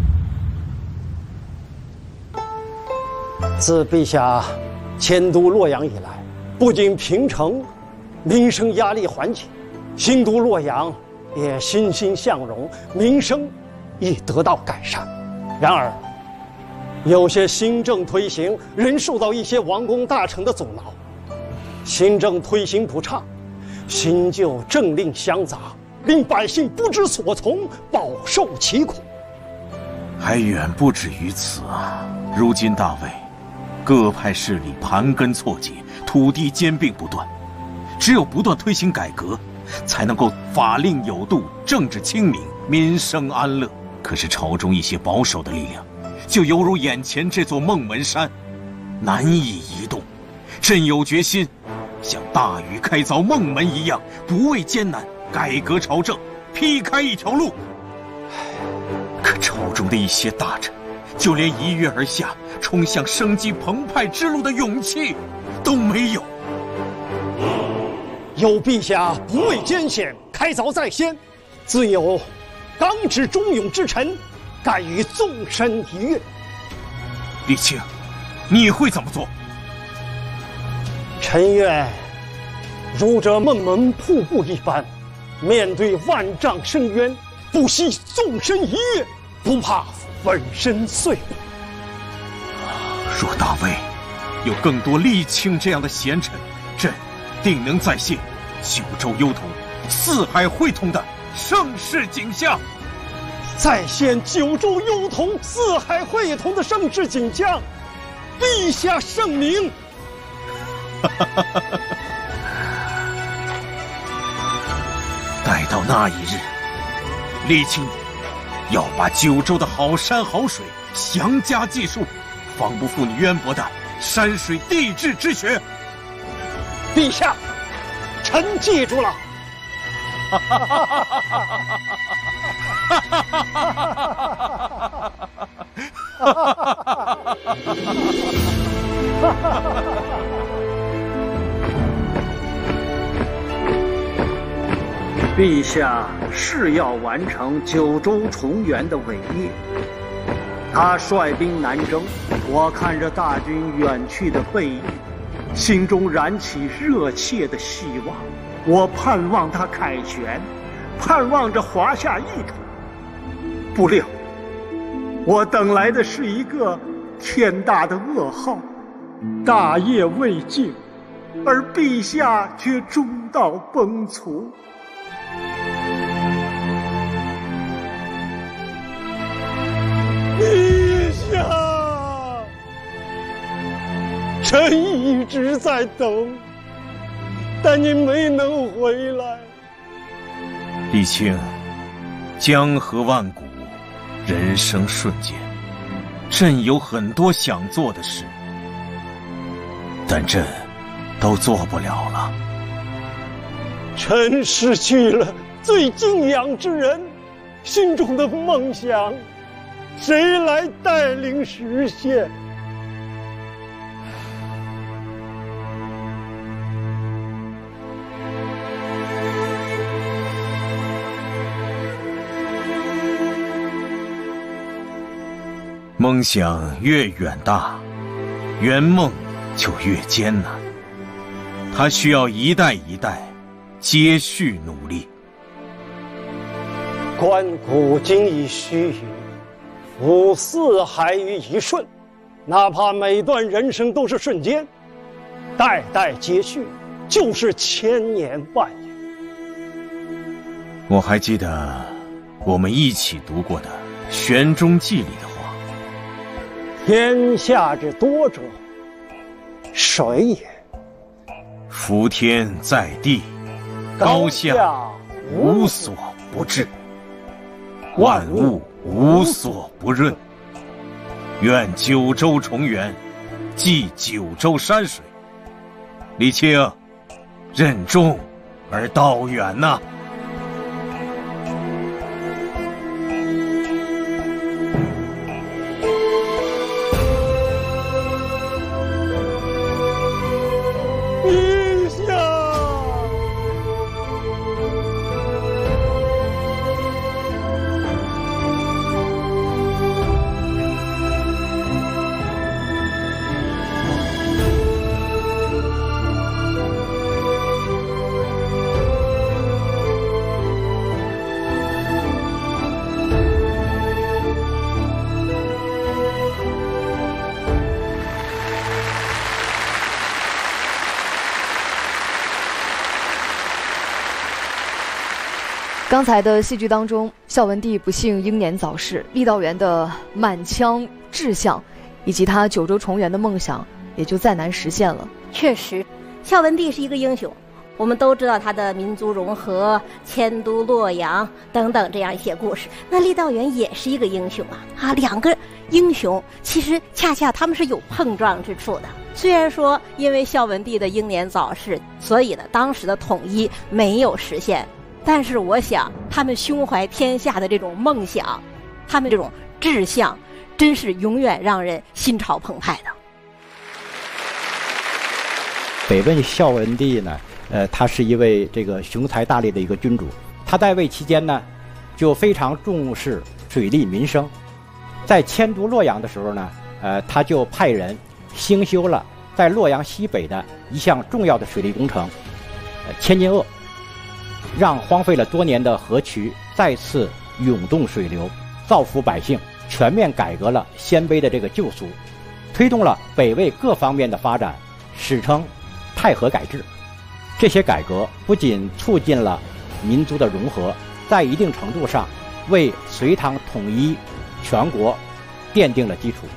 自陛下迁都洛阳以来，不仅平城民生压力缓解，新都洛阳也欣欣向荣，民生亦得到改善。然而，有些新政推行仍受到一些王公大臣的阻挠，新政推行不畅，新旧政令相杂，令百姓不知所从，饱受其苦。 还远不止于此啊！如今大魏各派势力盘根错节，土地兼并不断，只有不断推行改革，才能够法令有度，政治清明，民生安乐。可是朝中一些保守的力量，就犹如眼前这座孟门山，难以移动。朕有决心，像大禹开凿孟门一样，不畏艰难，改革朝政，劈开一条路。可朝中的一些大臣，就连一跃而下，冲向生机澎湃之路的勇气都没有。 有陛下不畏艰险，开凿在先，自有刚直忠勇之臣，敢于纵身一跃。 李清，你会怎么做？ 臣愿如这孟门瀑布一般，面对万丈深渊，不惜纵身一跃，不怕粉身碎骨。 若大魏有更多李清这样的贤臣，朕定能再现九州幽同、四海会同的盛世景象。 再现九州幽同、四海会同的盛世景象，陛下圣明。 待到那一日，李清要把九州的好山好水详加记述，方不负你渊博的山水地质之学。 陛下，臣记住了。 陛下誓要完成九州重圆的伟业，他率兵南征， 我看着大军远去的背影，心中燃起热切的希望。我盼望他凯旋，盼望着华夏一统。不料，我等来的是一个天大的噩耗。大业未尽，而陛下却中道崩殂。陛下，臣一直在等，但您没能回来。 李清，江河万古，人生瞬间，朕有很多想做的事，但朕都做不了了。 臣失去了最敬仰之人，心中的梦想，谁来带领实现？ 梦想越远大，圆梦就越艰难。它需要一代一代接续努力。 观古今已须臾，俯四海于一瞬。哪怕每段人生都是瞬间，代代接续，就是千年万年。 我还记得我们一起读过的《玄中记》里的话： 天下之多者，水也。 夫天在地，高下无所不至，万物无所不润。愿九州重圆，继九州山水。李清，任重而道远呐！ 刚才的戏剧当中，孝文帝不幸英年早逝，郦道元的满腔志向，以及他九州重圆的梦想，也就再难实现了。 确实，孝文帝是一个英雄，我们都知道他的民族融合、迁都洛阳等等这样一些故事。那郦道元也是一个英雄啊！两个英雄其实恰恰他们是有碰撞之处的。虽然说因为孝文帝的英年早逝，所以呢当时的统一没有实现。但是我想，他们胸怀天下的这种梦想，他们这种志向，真是永远让人心潮澎湃的。 北魏孝文帝呢，他是一位这个雄才大略的一个君主。他在位期间呢，就非常重视水利民生。在迁都洛阳的时候呢，他就派人兴修了在洛阳西北的一项重要的水利工程——千金壩。让荒废了多年的河渠再次涌动水流，造福百姓，全面改革了鲜卑的这个旧俗，推动了北魏各方面的发展，史称太和改制。这些改革不仅促进了民族的融合，在一定程度上为隋唐统一全国奠定了基础。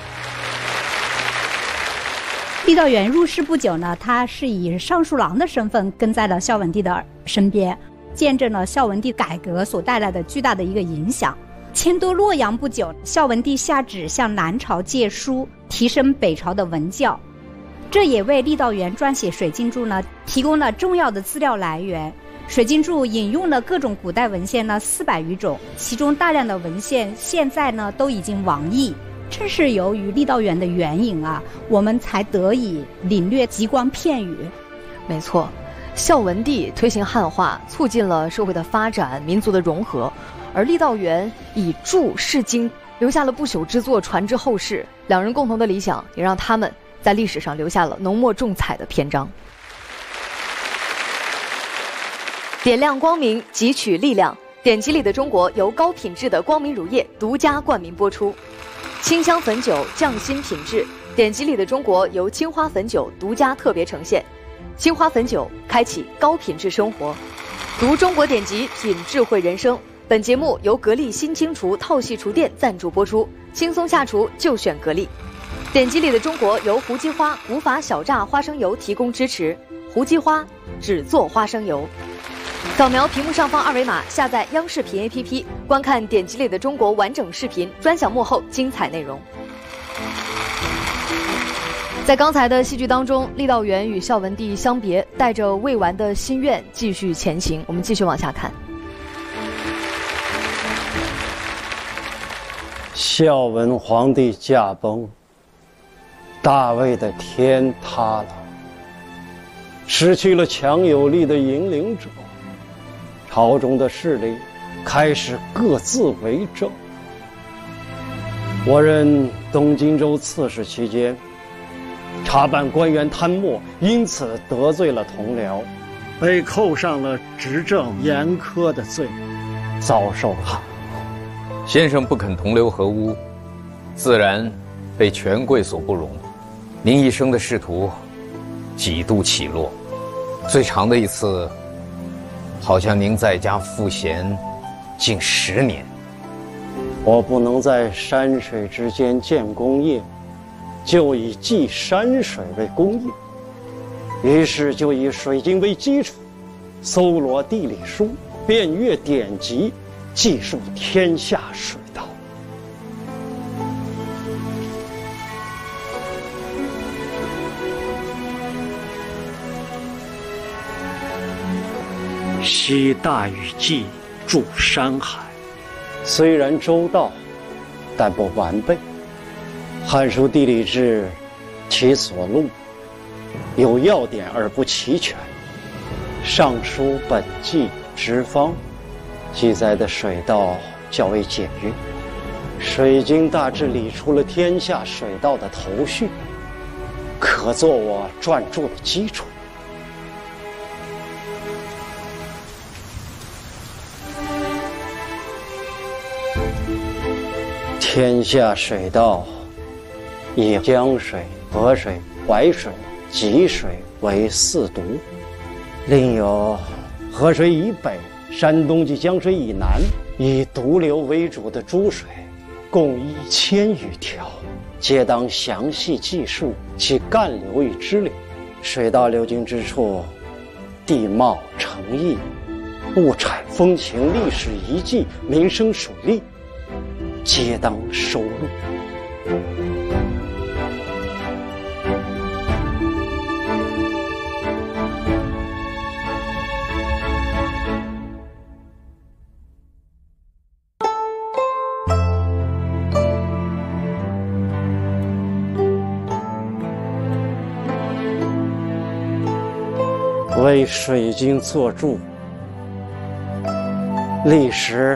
郦道元入世不久呢，他是以尚书郎的身份跟在了孝文帝的身边，见证了孝文帝改革所带来的巨大的一个影响。迁都洛阳不久，孝文帝下旨向南朝借书，提升北朝的文教，这也为郦道元撰写《水经注》呢提供了重要的资料来源。《水经注》引用了各种古代文献呢400余种，其中大量的文献现在呢都已经亡佚。正是由于郦道元的援引啊，我们才得以领略极光片语。 没错，孝文帝推行汉化，促进了社会的发展、民族的融合，而郦道元以注释经留下了不朽之作传至后世。两人共同的理想也让他们在历史上留下了浓墨重彩的篇章。点亮光明，汲取力量。典籍里的中国由高品质的光明乳业独家冠名播出。清香汾酒匠心品质，典籍里的中国由青花汾酒独家特别呈现。青花汾酒开启高品质生活，读中国典籍，品智慧人生。本节目由格力新清除套系厨电赞助播出，轻松下厨就选格力。典籍里的中国由胡姬花古法小榨花生油提供支持，胡姬花只做花生油。扫描屏幕上方二维码，下载央视频 APP， 观看典籍里的中国完整视频，专享幕后精彩内容。在刚才的戏剧当中，郦道元与孝文帝相别，带着未完的心愿继续前行。我们继续往下看。 孝文皇帝驾崩，大魏的天塌了，失去了强有力的引领者，朝中的势力开始各自为政。我任东荆州刺史期间，查办官员贪墨，因此得罪了同僚，被扣上了执政严苛的罪，遭受了。 先生不肯同流合污，自然被权贵所不容。您一生的仕途几度起落，最长的一次，好像您在家赋闲近10年。 我不能在山水之间建功业，就以记山水为功业，于是就以水经为基础，搜罗地理书，遍阅典籍，记述天下水道。 昔大禹记注山海， 虽然周到，但不完备。《汉书地理志》其所录有要点而不齐全，《尚书本纪直方》记载的水道较为简约，《水经大志》理出了天下水道的头绪，可作我撰著的基础。天下水道以江水、河水、淮水、济水为4渎，另有河水以北、山东及江水以南以毒流为主的诸水，共1000余条，皆当详细记述其干流与支流。水道流经之处，地貌成异，物产风情、历史遗迹、民生属例，皆当收录。为水经作注，历时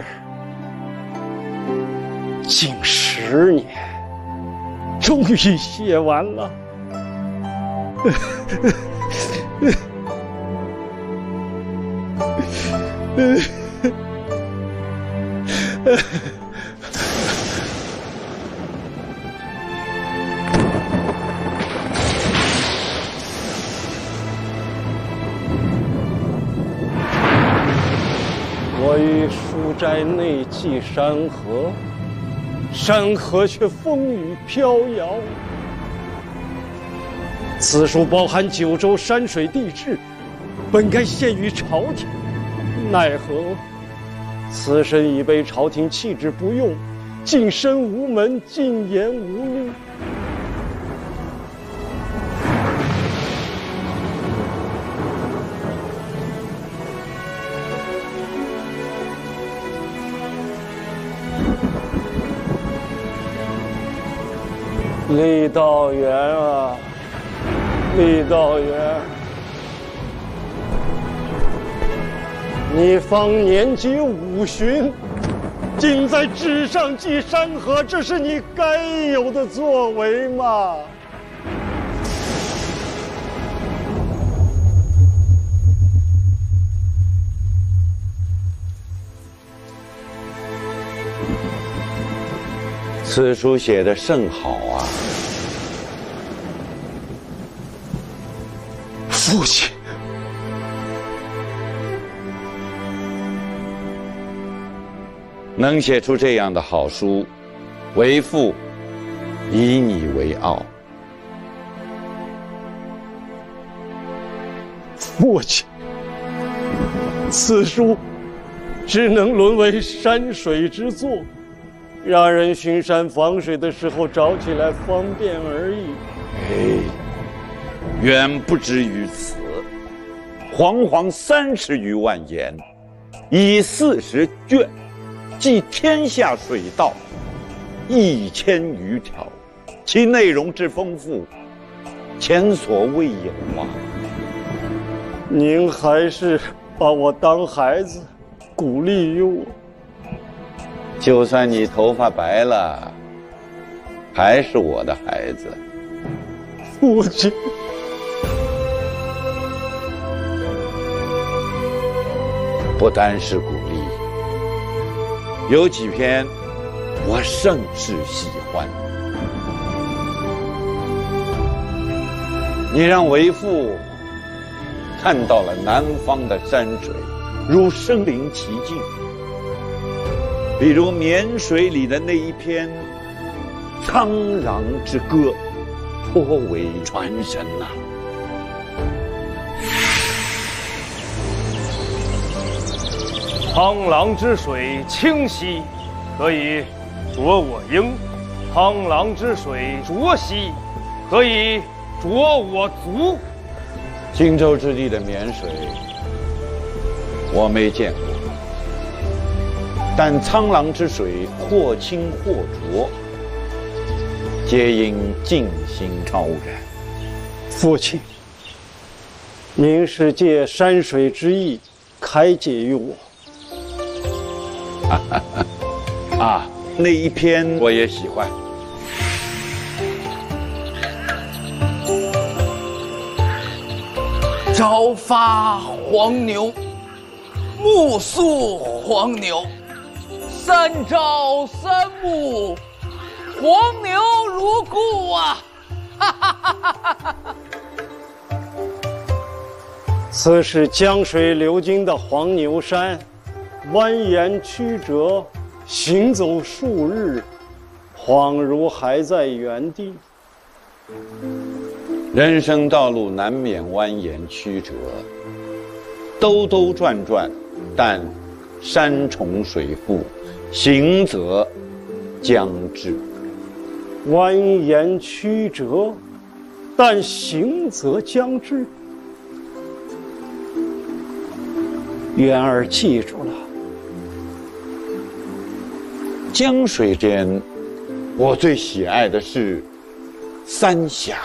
近10年，终于写完了。我于书斋内记山河，山河却风雨飘摇。此书包含9州山水地质，本该献于朝廷，奈何此身已被朝廷弃之不用，进身无门，进言无路。郦道元啊，郦道元，你方年仅50旬， 仅在纸上记山河，这是你该有的作为吗？ 此书写得甚好啊！ 父亲， 能写出这样的好书，为父以你为傲。 父亲，此书只能沦为山水之作，让人巡山访水的时候找起来方便而已。 远不止于此，煌煌30余万言，以40卷，记天下水道1000余条，其内容之丰富，前所未有啊！ 您还是把我当孩子，鼓励于我。 就算你头发白了，还是我的孩子。 父亲， 不单是鼓励，有几篇我甚是喜欢。你让为父看到了南方的山水，如身临其境。比如沔水里的那一篇《苍狼之歌》，颇为传神呐。 苍狼之水清兮，可以濯我缨；苍狼之水浊兮，可以濯我足。 荆州之地的沔水，我没见过。但苍狼之水或清或浊，皆因静心超然。 父亲，您是借山水之意开解于我。 啊，那一篇我也喜欢。 朝发黄牛，暮宿黄牛，三朝三暮，黄牛如故啊！哈哈哈哈哈！ 此是江水流经的黄牛山，蜿蜒曲折，行走数日，恍如还在原地。 人生道路难免蜿蜒曲折，兜兜转转，但山重水复，行则将至。 蜿蜒曲折，但行则将至。元儿记住了。 江水间，我最喜爱的是三峡。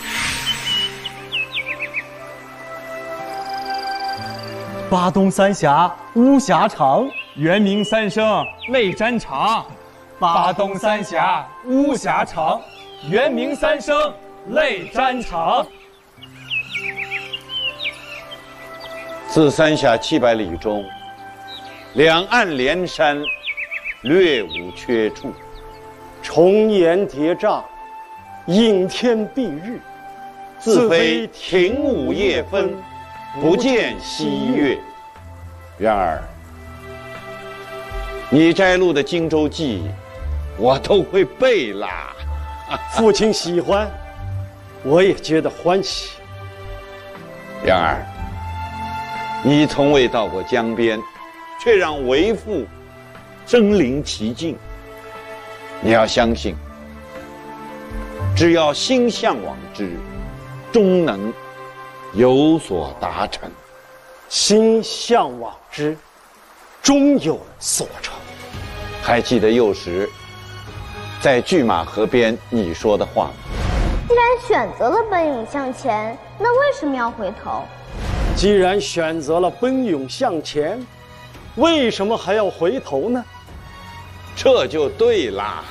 巴东三峡巫峡长，原名三生泪沾裳。巴东三峡巫峡长，原名三生泪沾裳。 自三峡700里中，两岸连山，略无缺处。 重岩叠嶂，映天蔽日， 自非庭午夜分，不见西月。然而，你摘录的《荆州记》，我都会背啦。 父亲喜欢，我也觉得欢喜。 然而，你从未到过江边，却让为父身临其境。你要相信，只要心向往之，终能有所达成。 心向往之，终有所成。 还记得幼时在拒马河边你说的话吗？ 既然选择了奔涌向前，那为什么要回头？ 既然选择了奔涌向前，为什么还要回头呢？ 这就对啦。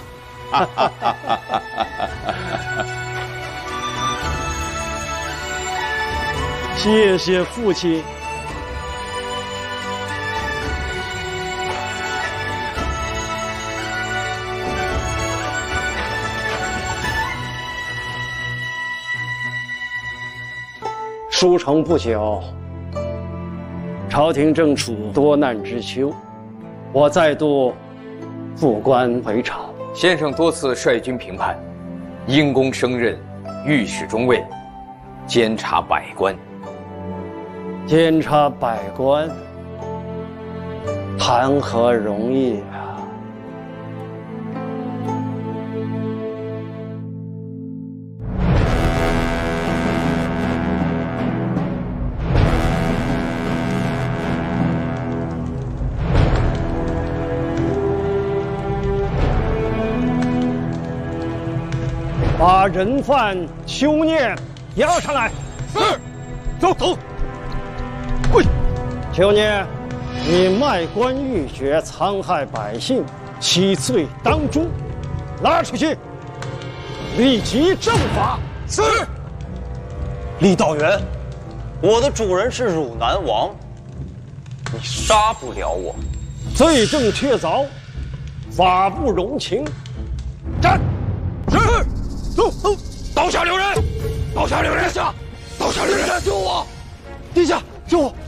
谢谢父亲。书成不久，朝廷正处多难之秋，我再度复官回朝。 先生多次率军平叛，因公升任御史中尉，监察百官。 监察百官，谈何容易啊！把人犯邱念押上来。是，走。跪。邱念，你卖官鬻爵，残害百姓，其罪当诛，拉出去，立即正法。 是。郦道元，我的主人是汝南王，你杀不了我。 罪证确凿，法不容情。站。是。走，刀下留人！刀下留人！刀下留人！救我！殿下，救我！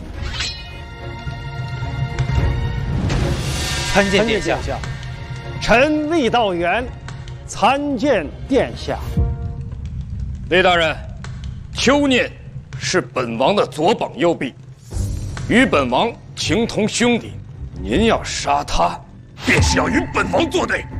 参见殿下。 臣郦道元参见殿下。 郦大人，邱念是本王的左膀右臂，与本王情同兄弟，您要杀他，便是要与本王作对。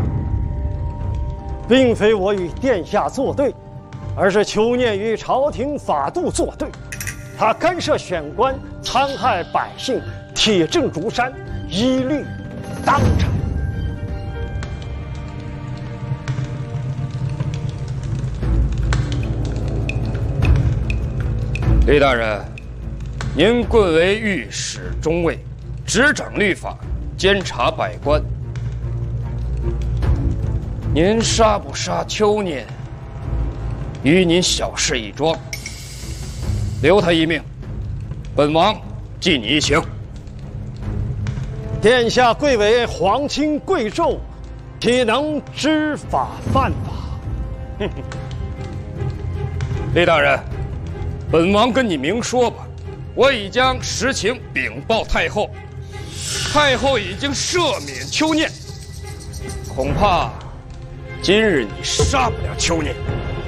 并非我与殿下作对，而是邱念与朝廷法度作对。他干涉选官，残害百姓，铁证如山，一律当斩。 郦大人，您贵为御史中尉，执掌律法，监察百官。您杀不杀邱念，与您小事一桩。留他一命，本王记你一情。 殿下贵为皇亲贵胄，岂能知法犯法？ 郦大人，本王跟你明说吧，我已将实情禀报太后，太后已经赦免邱念，恐怕今日你杀不了邱念。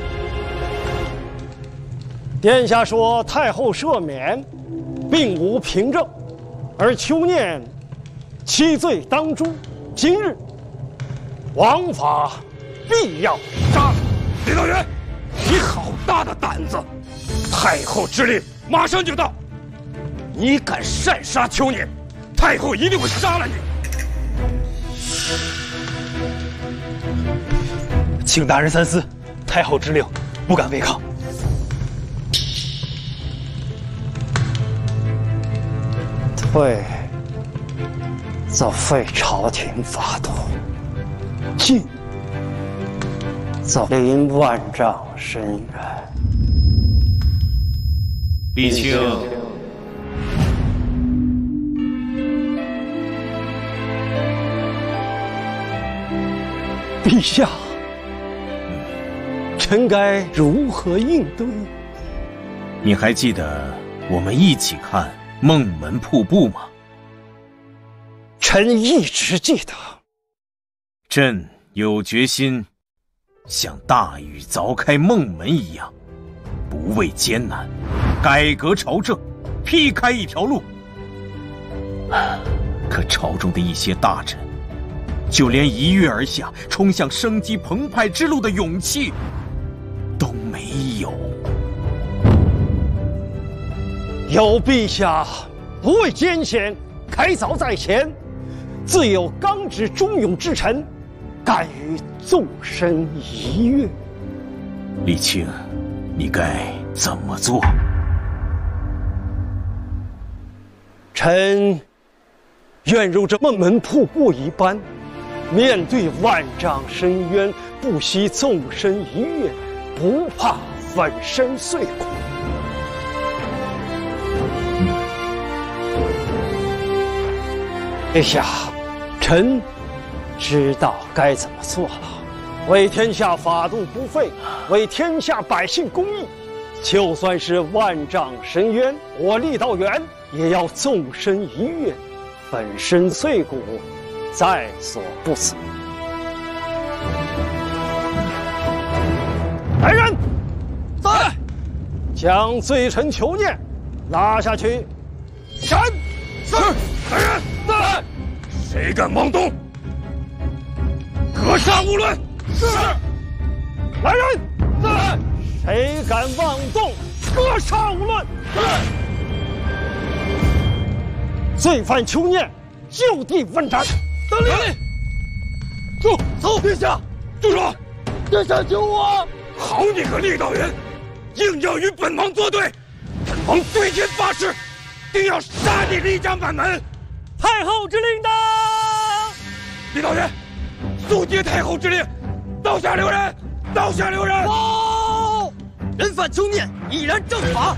殿下说太后赦免，并无凭证，而邱念其罪当诛。今日王法必要杀。 郦道元，你好大的胆子！太后之令马上就到，你敢擅杀邱念，太后一定会杀了你。 请大人三思，太后之令，不敢违抗。 退，则废朝廷法度；进，则临万丈深渊。 李清， 陛下。臣该如何应对？ 你还记得我们一起看梦门瀑布吗？ 臣一直记得。 朕有决心，像大禹凿开梦门一样，不畏艰难，改革朝政，劈开一条路。可朝中的一些大臣，就连一跃而下，冲向生机澎湃之路的勇气都没有。 有陛下不畏艰险，开凿在前，自有刚直忠勇之臣，敢于纵身一跃。 李清，你该怎么做？ 臣愿如这梦门瀑布一般， 面对万丈深渊，不惜纵身一跃，不怕粉身碎骨。陛下，臣知道该怎么做了。为天下法度不废，为天下百姓公义，就算是万丈深渊，我郦道元也要纵身一跃，粉身碎骨，在所不辞。来人，在，将罪臣囚念拉下去。斩！是。来人，在。谁敢妄动，格杀勿论。是。来人，在。谁敢妄动，格杀勿论。是。罪犯囚念，就地问斩。得令。住！走！殿下，住手！殿下救我！好你个郦道元，硬要与本王作对！本王对天发誓，定要杀你郦家满门！太后之令到！郦道元，速接太后之令，刀下留人！刀下留人！报！人犯囚念，已然正法。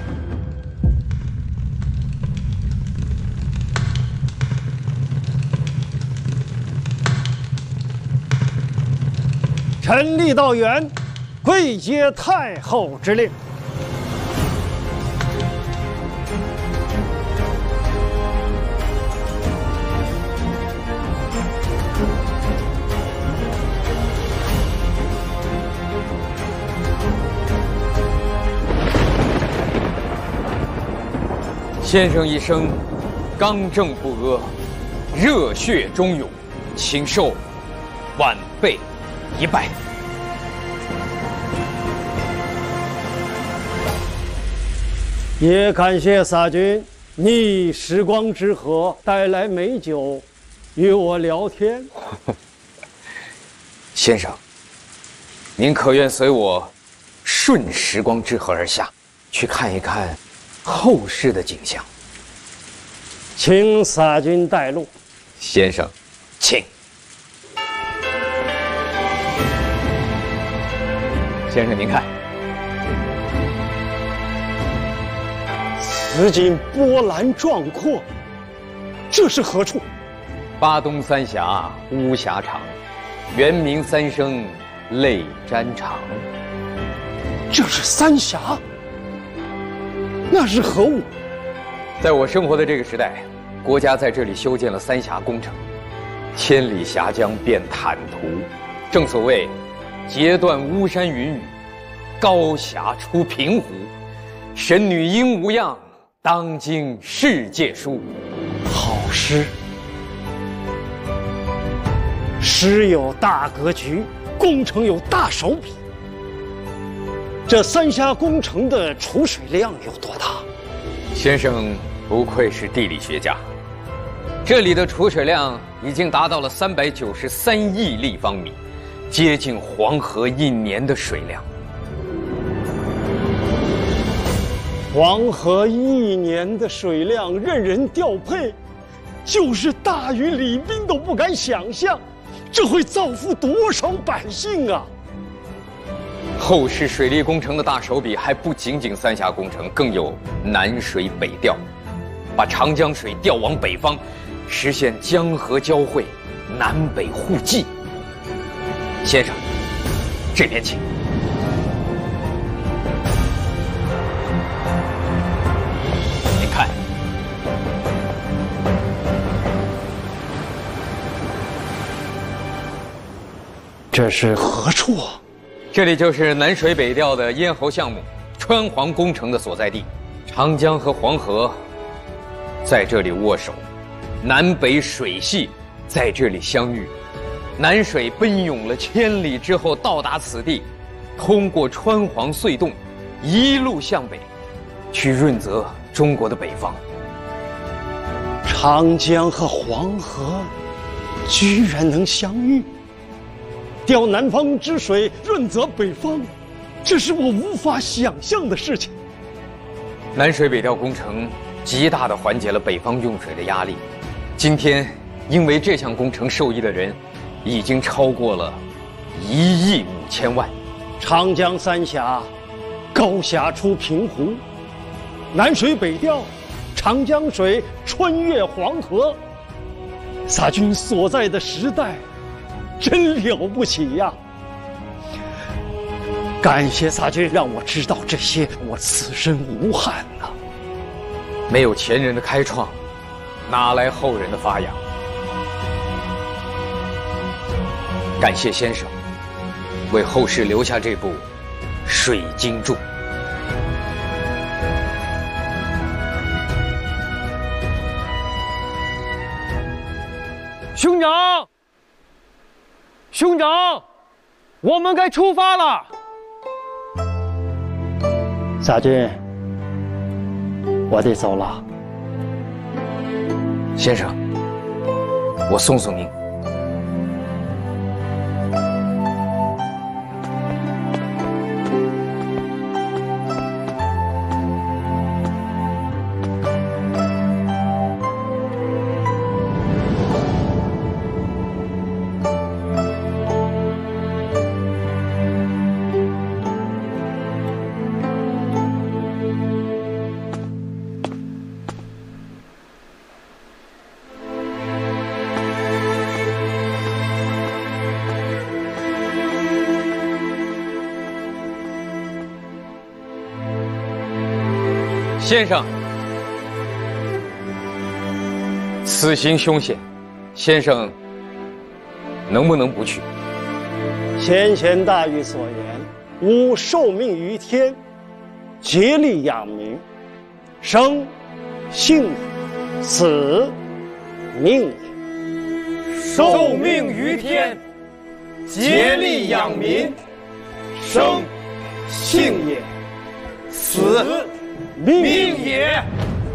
臣郦道元跪接太后之令。 先生一生刚正不阿，热血忠勇，请受晚辈一拜。 也感谢洒君逆时光之河带来美酒，与我聊天。 先生，您可愿随我顺时光之河而下，去看一看后世的景象？ 请洒君带路。 先生，请。先生，您看， 此景波澜壮阔，这是何处？ 巴东三峡巫峡场，元明三生泪沾裳。 这是三峡？那是何物？ 在我生活的这个时代，国家在这里修建了三峡工程，千里峡江变坦途。正所谓，截断巫山云雨，高峡出平湖。神女应无恙，当今世界书。 好诗。诗有大格局，工程有大手笔。这三峡工程的储水量有多大？ 先生不愧是地理学家，这里的储水量已经达到了393亿立方米，接近黄河1年的水量。 黄河1年的水量任人调配，就是大禹李斌都不敢想象，这会造福多少百姓啊！ 后世水利工程的大手笔还不仅仅三峡工程，更有南水北调，把长江水调往北方，实现江河交汇，南北互济。先生，这边请。您看， 这是何处啊？ 这里就是南水北调的咽喉项目川黄工程的所在地，长江和黄河在这里握手，南北水系在这里相遇，南水奔涌了千里之后到达此地，通过川黄隧洞，一路向北，去润泽中国的北方。 长江和黄河居然能相遇，调南方之水润泽北方，这是我无法想象的事情。 南水北调工程极大地缓解了北方用水的压力。今天，因为这项工程受益的人已经超过了1亿5千万。 长江三峡，高峡出平湖，南水北调，长江水穿越黄河。撒君所在的时代，真了不起呀！感谢撒君让我知道这些，我此生无憾呐。 没有前人的开创，哪来后人的发扬？感谢先生为后世留下这部《水经注》。 兄长，兄长，我们该出发了。 撒君，我得走了。 先生，我送送您。先生，此行凶险，先生能不能不去？ 先贤大禹所言：“吾受命于天，竭力养民，生性也，死命也。 受命于天，竭力养民，生性也，死命也。”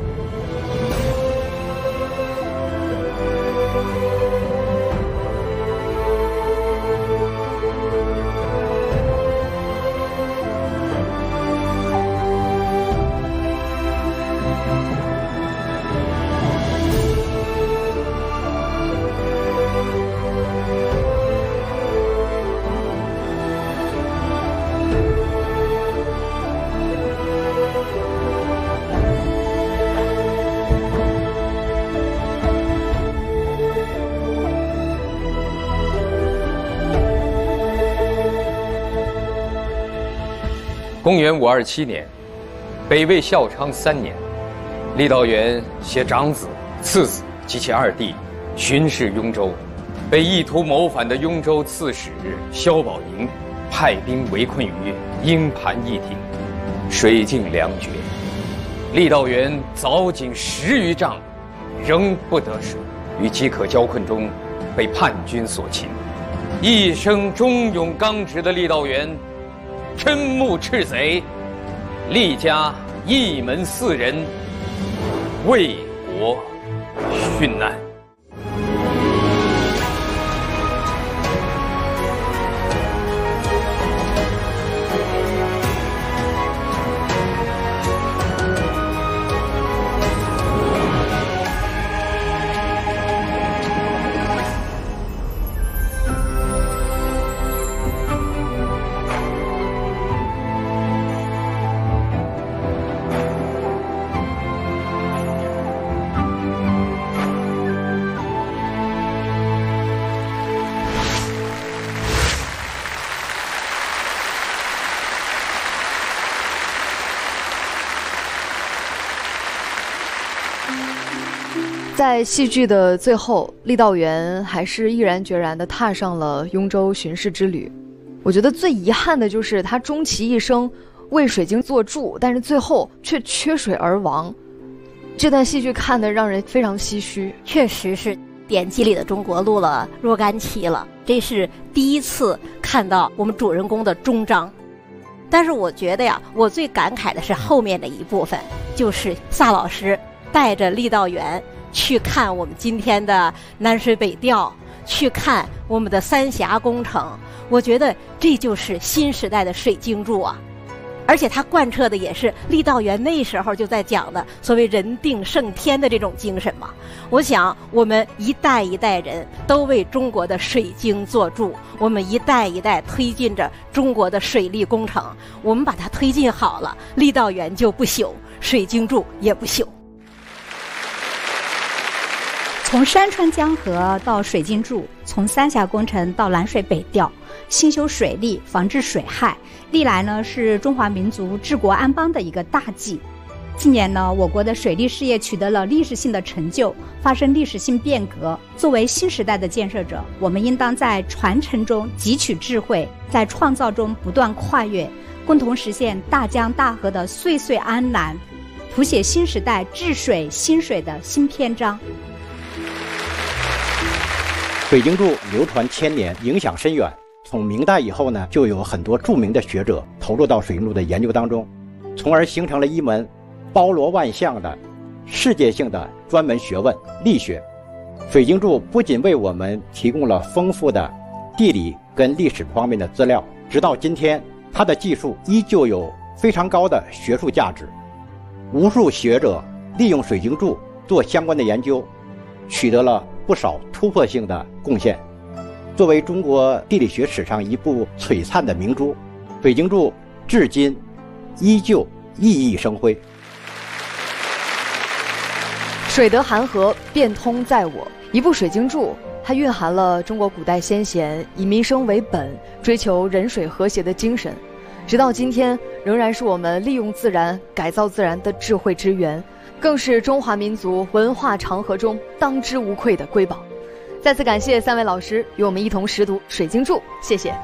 公元527年，北魏孝昌3年，郦道元携长子、次子及其二弟巡视雍州，被意图谋反的雍州刺史萧宝莹派兵围困于鹰盘驿亭，水尽粮绝。郦道元凿井10余丈，仍不得水，于饥渴交困中被叛军所擒。一生忠勇刚直的郦道元，瞠目斥贼，郦家一门4人为国殉难。 在戏剧的最后，郦道元还是毅然决然地踏上了雍州巡视之旅。我觉得最遗憾的就是他终其一生为水经做注，但是最后却缺水而亡。这段戏剧看得让人非常唏嘘。 确实是典籍里的中国录了若干期了，这是第一次看到我们主人公的终章。但是我觉得呀，我最感慨的是后面的一部分，就是萨老师带着郦道元去看我们今天的南水北调，去看我们的三峡工程。我觉得这就是新时代的水经注啊。 而且他贯彻的也是郦道元那时候就在讲的所谓人定胜天的这种精神嘛。我想我们一代一代人都为中国的水经做注，我们一代一代推进着中国的水利工程，我们把它推进好了，郦道元就不朽，水经注也不朽。 从山川江河到水经注，从三峡工程到南水北调，兴修水利，防治水害，历来呢是中华民族治国安邦的一个大计。近年呢，我国的水利事业取得了历史性的成就，发生历史性变革。作为新时代的建设者，我们应当在传承中汲取智慧，在创造中不断跨越，共同实现大江大河的岁岁安澜，谱写新时代治水兴水的新篇章。 水经注流传千年，影响深远。从明代以后呢，就有很多著名的学者投入到水经注的研究当中，从而形成了一门包罗万象的世界性的专门学问——力学。水经注不仅为我们提供了丰富的地理跟历史方面的资料，直到今天，它的技术依旧有非常高的学术价值。无数学者利用水经注做相关的研究，取得了不少突破性的贡献。作为中国地理学史上一部璀璨的明珠，水经注至今依旧熠熠生辉。 水德含河，变通在我。一部水经注，它蕴含了中国古代先贤以民生为本、追求人水和谐的精神，直到今天仍然是我们利用自然、改造自然的智慧之源，更是中华民族文化长河中当之无愧的瑰宝。再次感谢3位老师与我们一同识读水经注，谢谢。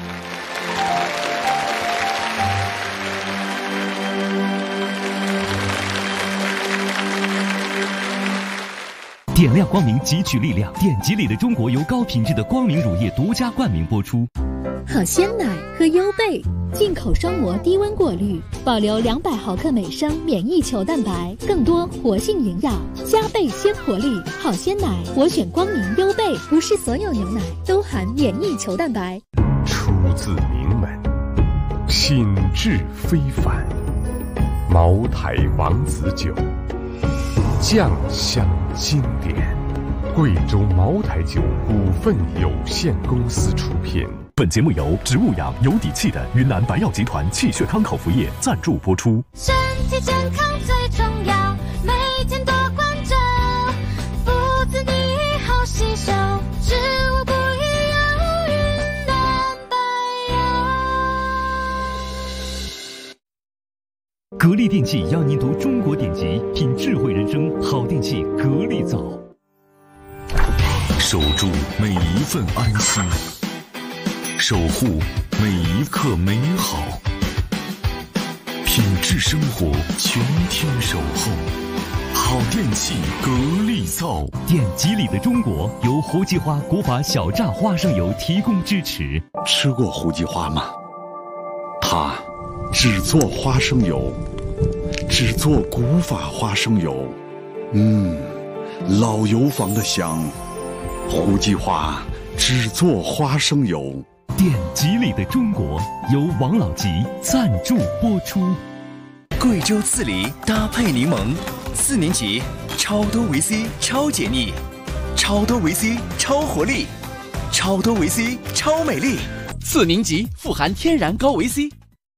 点亮光明，汲取力量。典籍里的中国由高品质的光明乳业独家冠名播出。 好鲜奶喝优贝，进口双膜低温过滤，保留200毫克每升免疫球蛋白，更多活性营养，加倍鲜活力。好鲜奶，我选光明优贝。不是所有牛奶都含免疫球蛋白。 出自名门，品质非凡，茅台王子酒，酱香经典。贵州茅台酒股份有限公司出品。 本节目由植物养有底气的云南白药集团气血康口服液赞助播出。 身体健康最重要，每天多关照，父子你好吸收，植物不一样，云南白药。 格力电器邀您读中国典籍，品智慧人生，好电器格力造。守住每一份安心，守护每一刻美好，品质生活全天守候。好电器格力造。典籍里的中国由胡姬花古法小榨花生油提供支持。 吃过胡姬花吗？它只做花生油，只做古法花生油，老油坊的香。胡姬花只做花生油。 典籍里的中国由王老吉赞助播出。 贵州刺梨搭配柠檬，4年级超多维 C 超解腻，超多维 C 超活力，超多维 C 超美丽。4年级富含天然高维 C。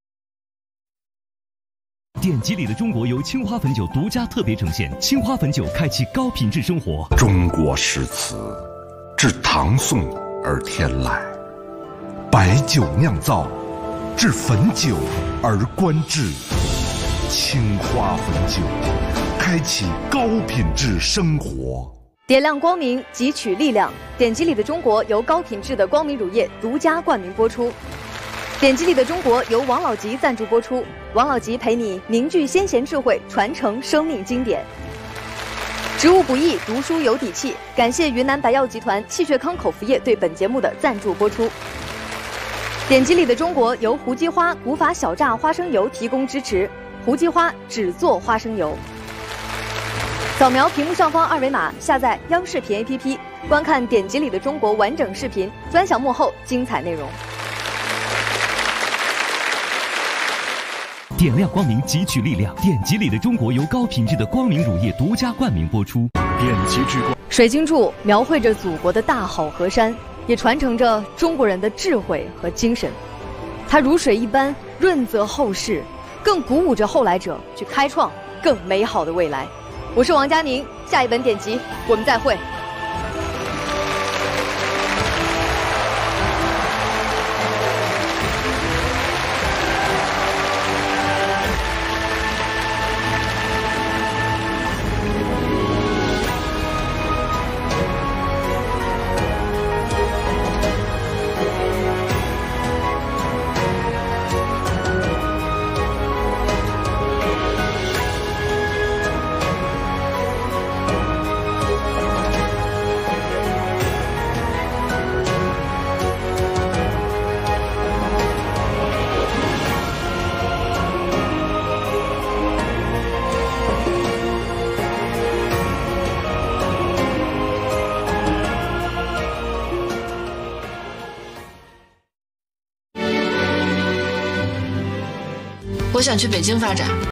典籍里的中国由青花汾酒独家特别呈现，青花汾酒开启高品质生活。 中国诗词自唐宋而天籁，白酒酿造至汾酒而观致，青花汾酒开启高品质生活。 点亮光明，汲取力量。典籍里的中国由高品质的光明乳业独家冠名播出。典籍里的中国由王老吉赞助播出。王老吉陪你凝聚先贤智慧，传承生命经典。植物不易，读书有底气。感谢云南白药集团气血康口服液对本节目的赞助播出。典籍里的中国由胡姬花古法小榨花生油提供支持。胡姬花只做花生油。扫描屏幕上方2维码，下载央视频 APP， 观看典籍里的中国完整视频，专享幕后精彩内容。 点亮光明，汲取力量。典籍里的中国由高品质的光明乳业独家冠名播出。典籍之光， 水晶柱描绘着祖国的大好河山，也传承着中国人的智慧和精神。它如水一般润泽后世，更鼓舞着后来者去开创更美好的未来。我是王佳宁，下一本典籍我们再会。 我想去北京发展。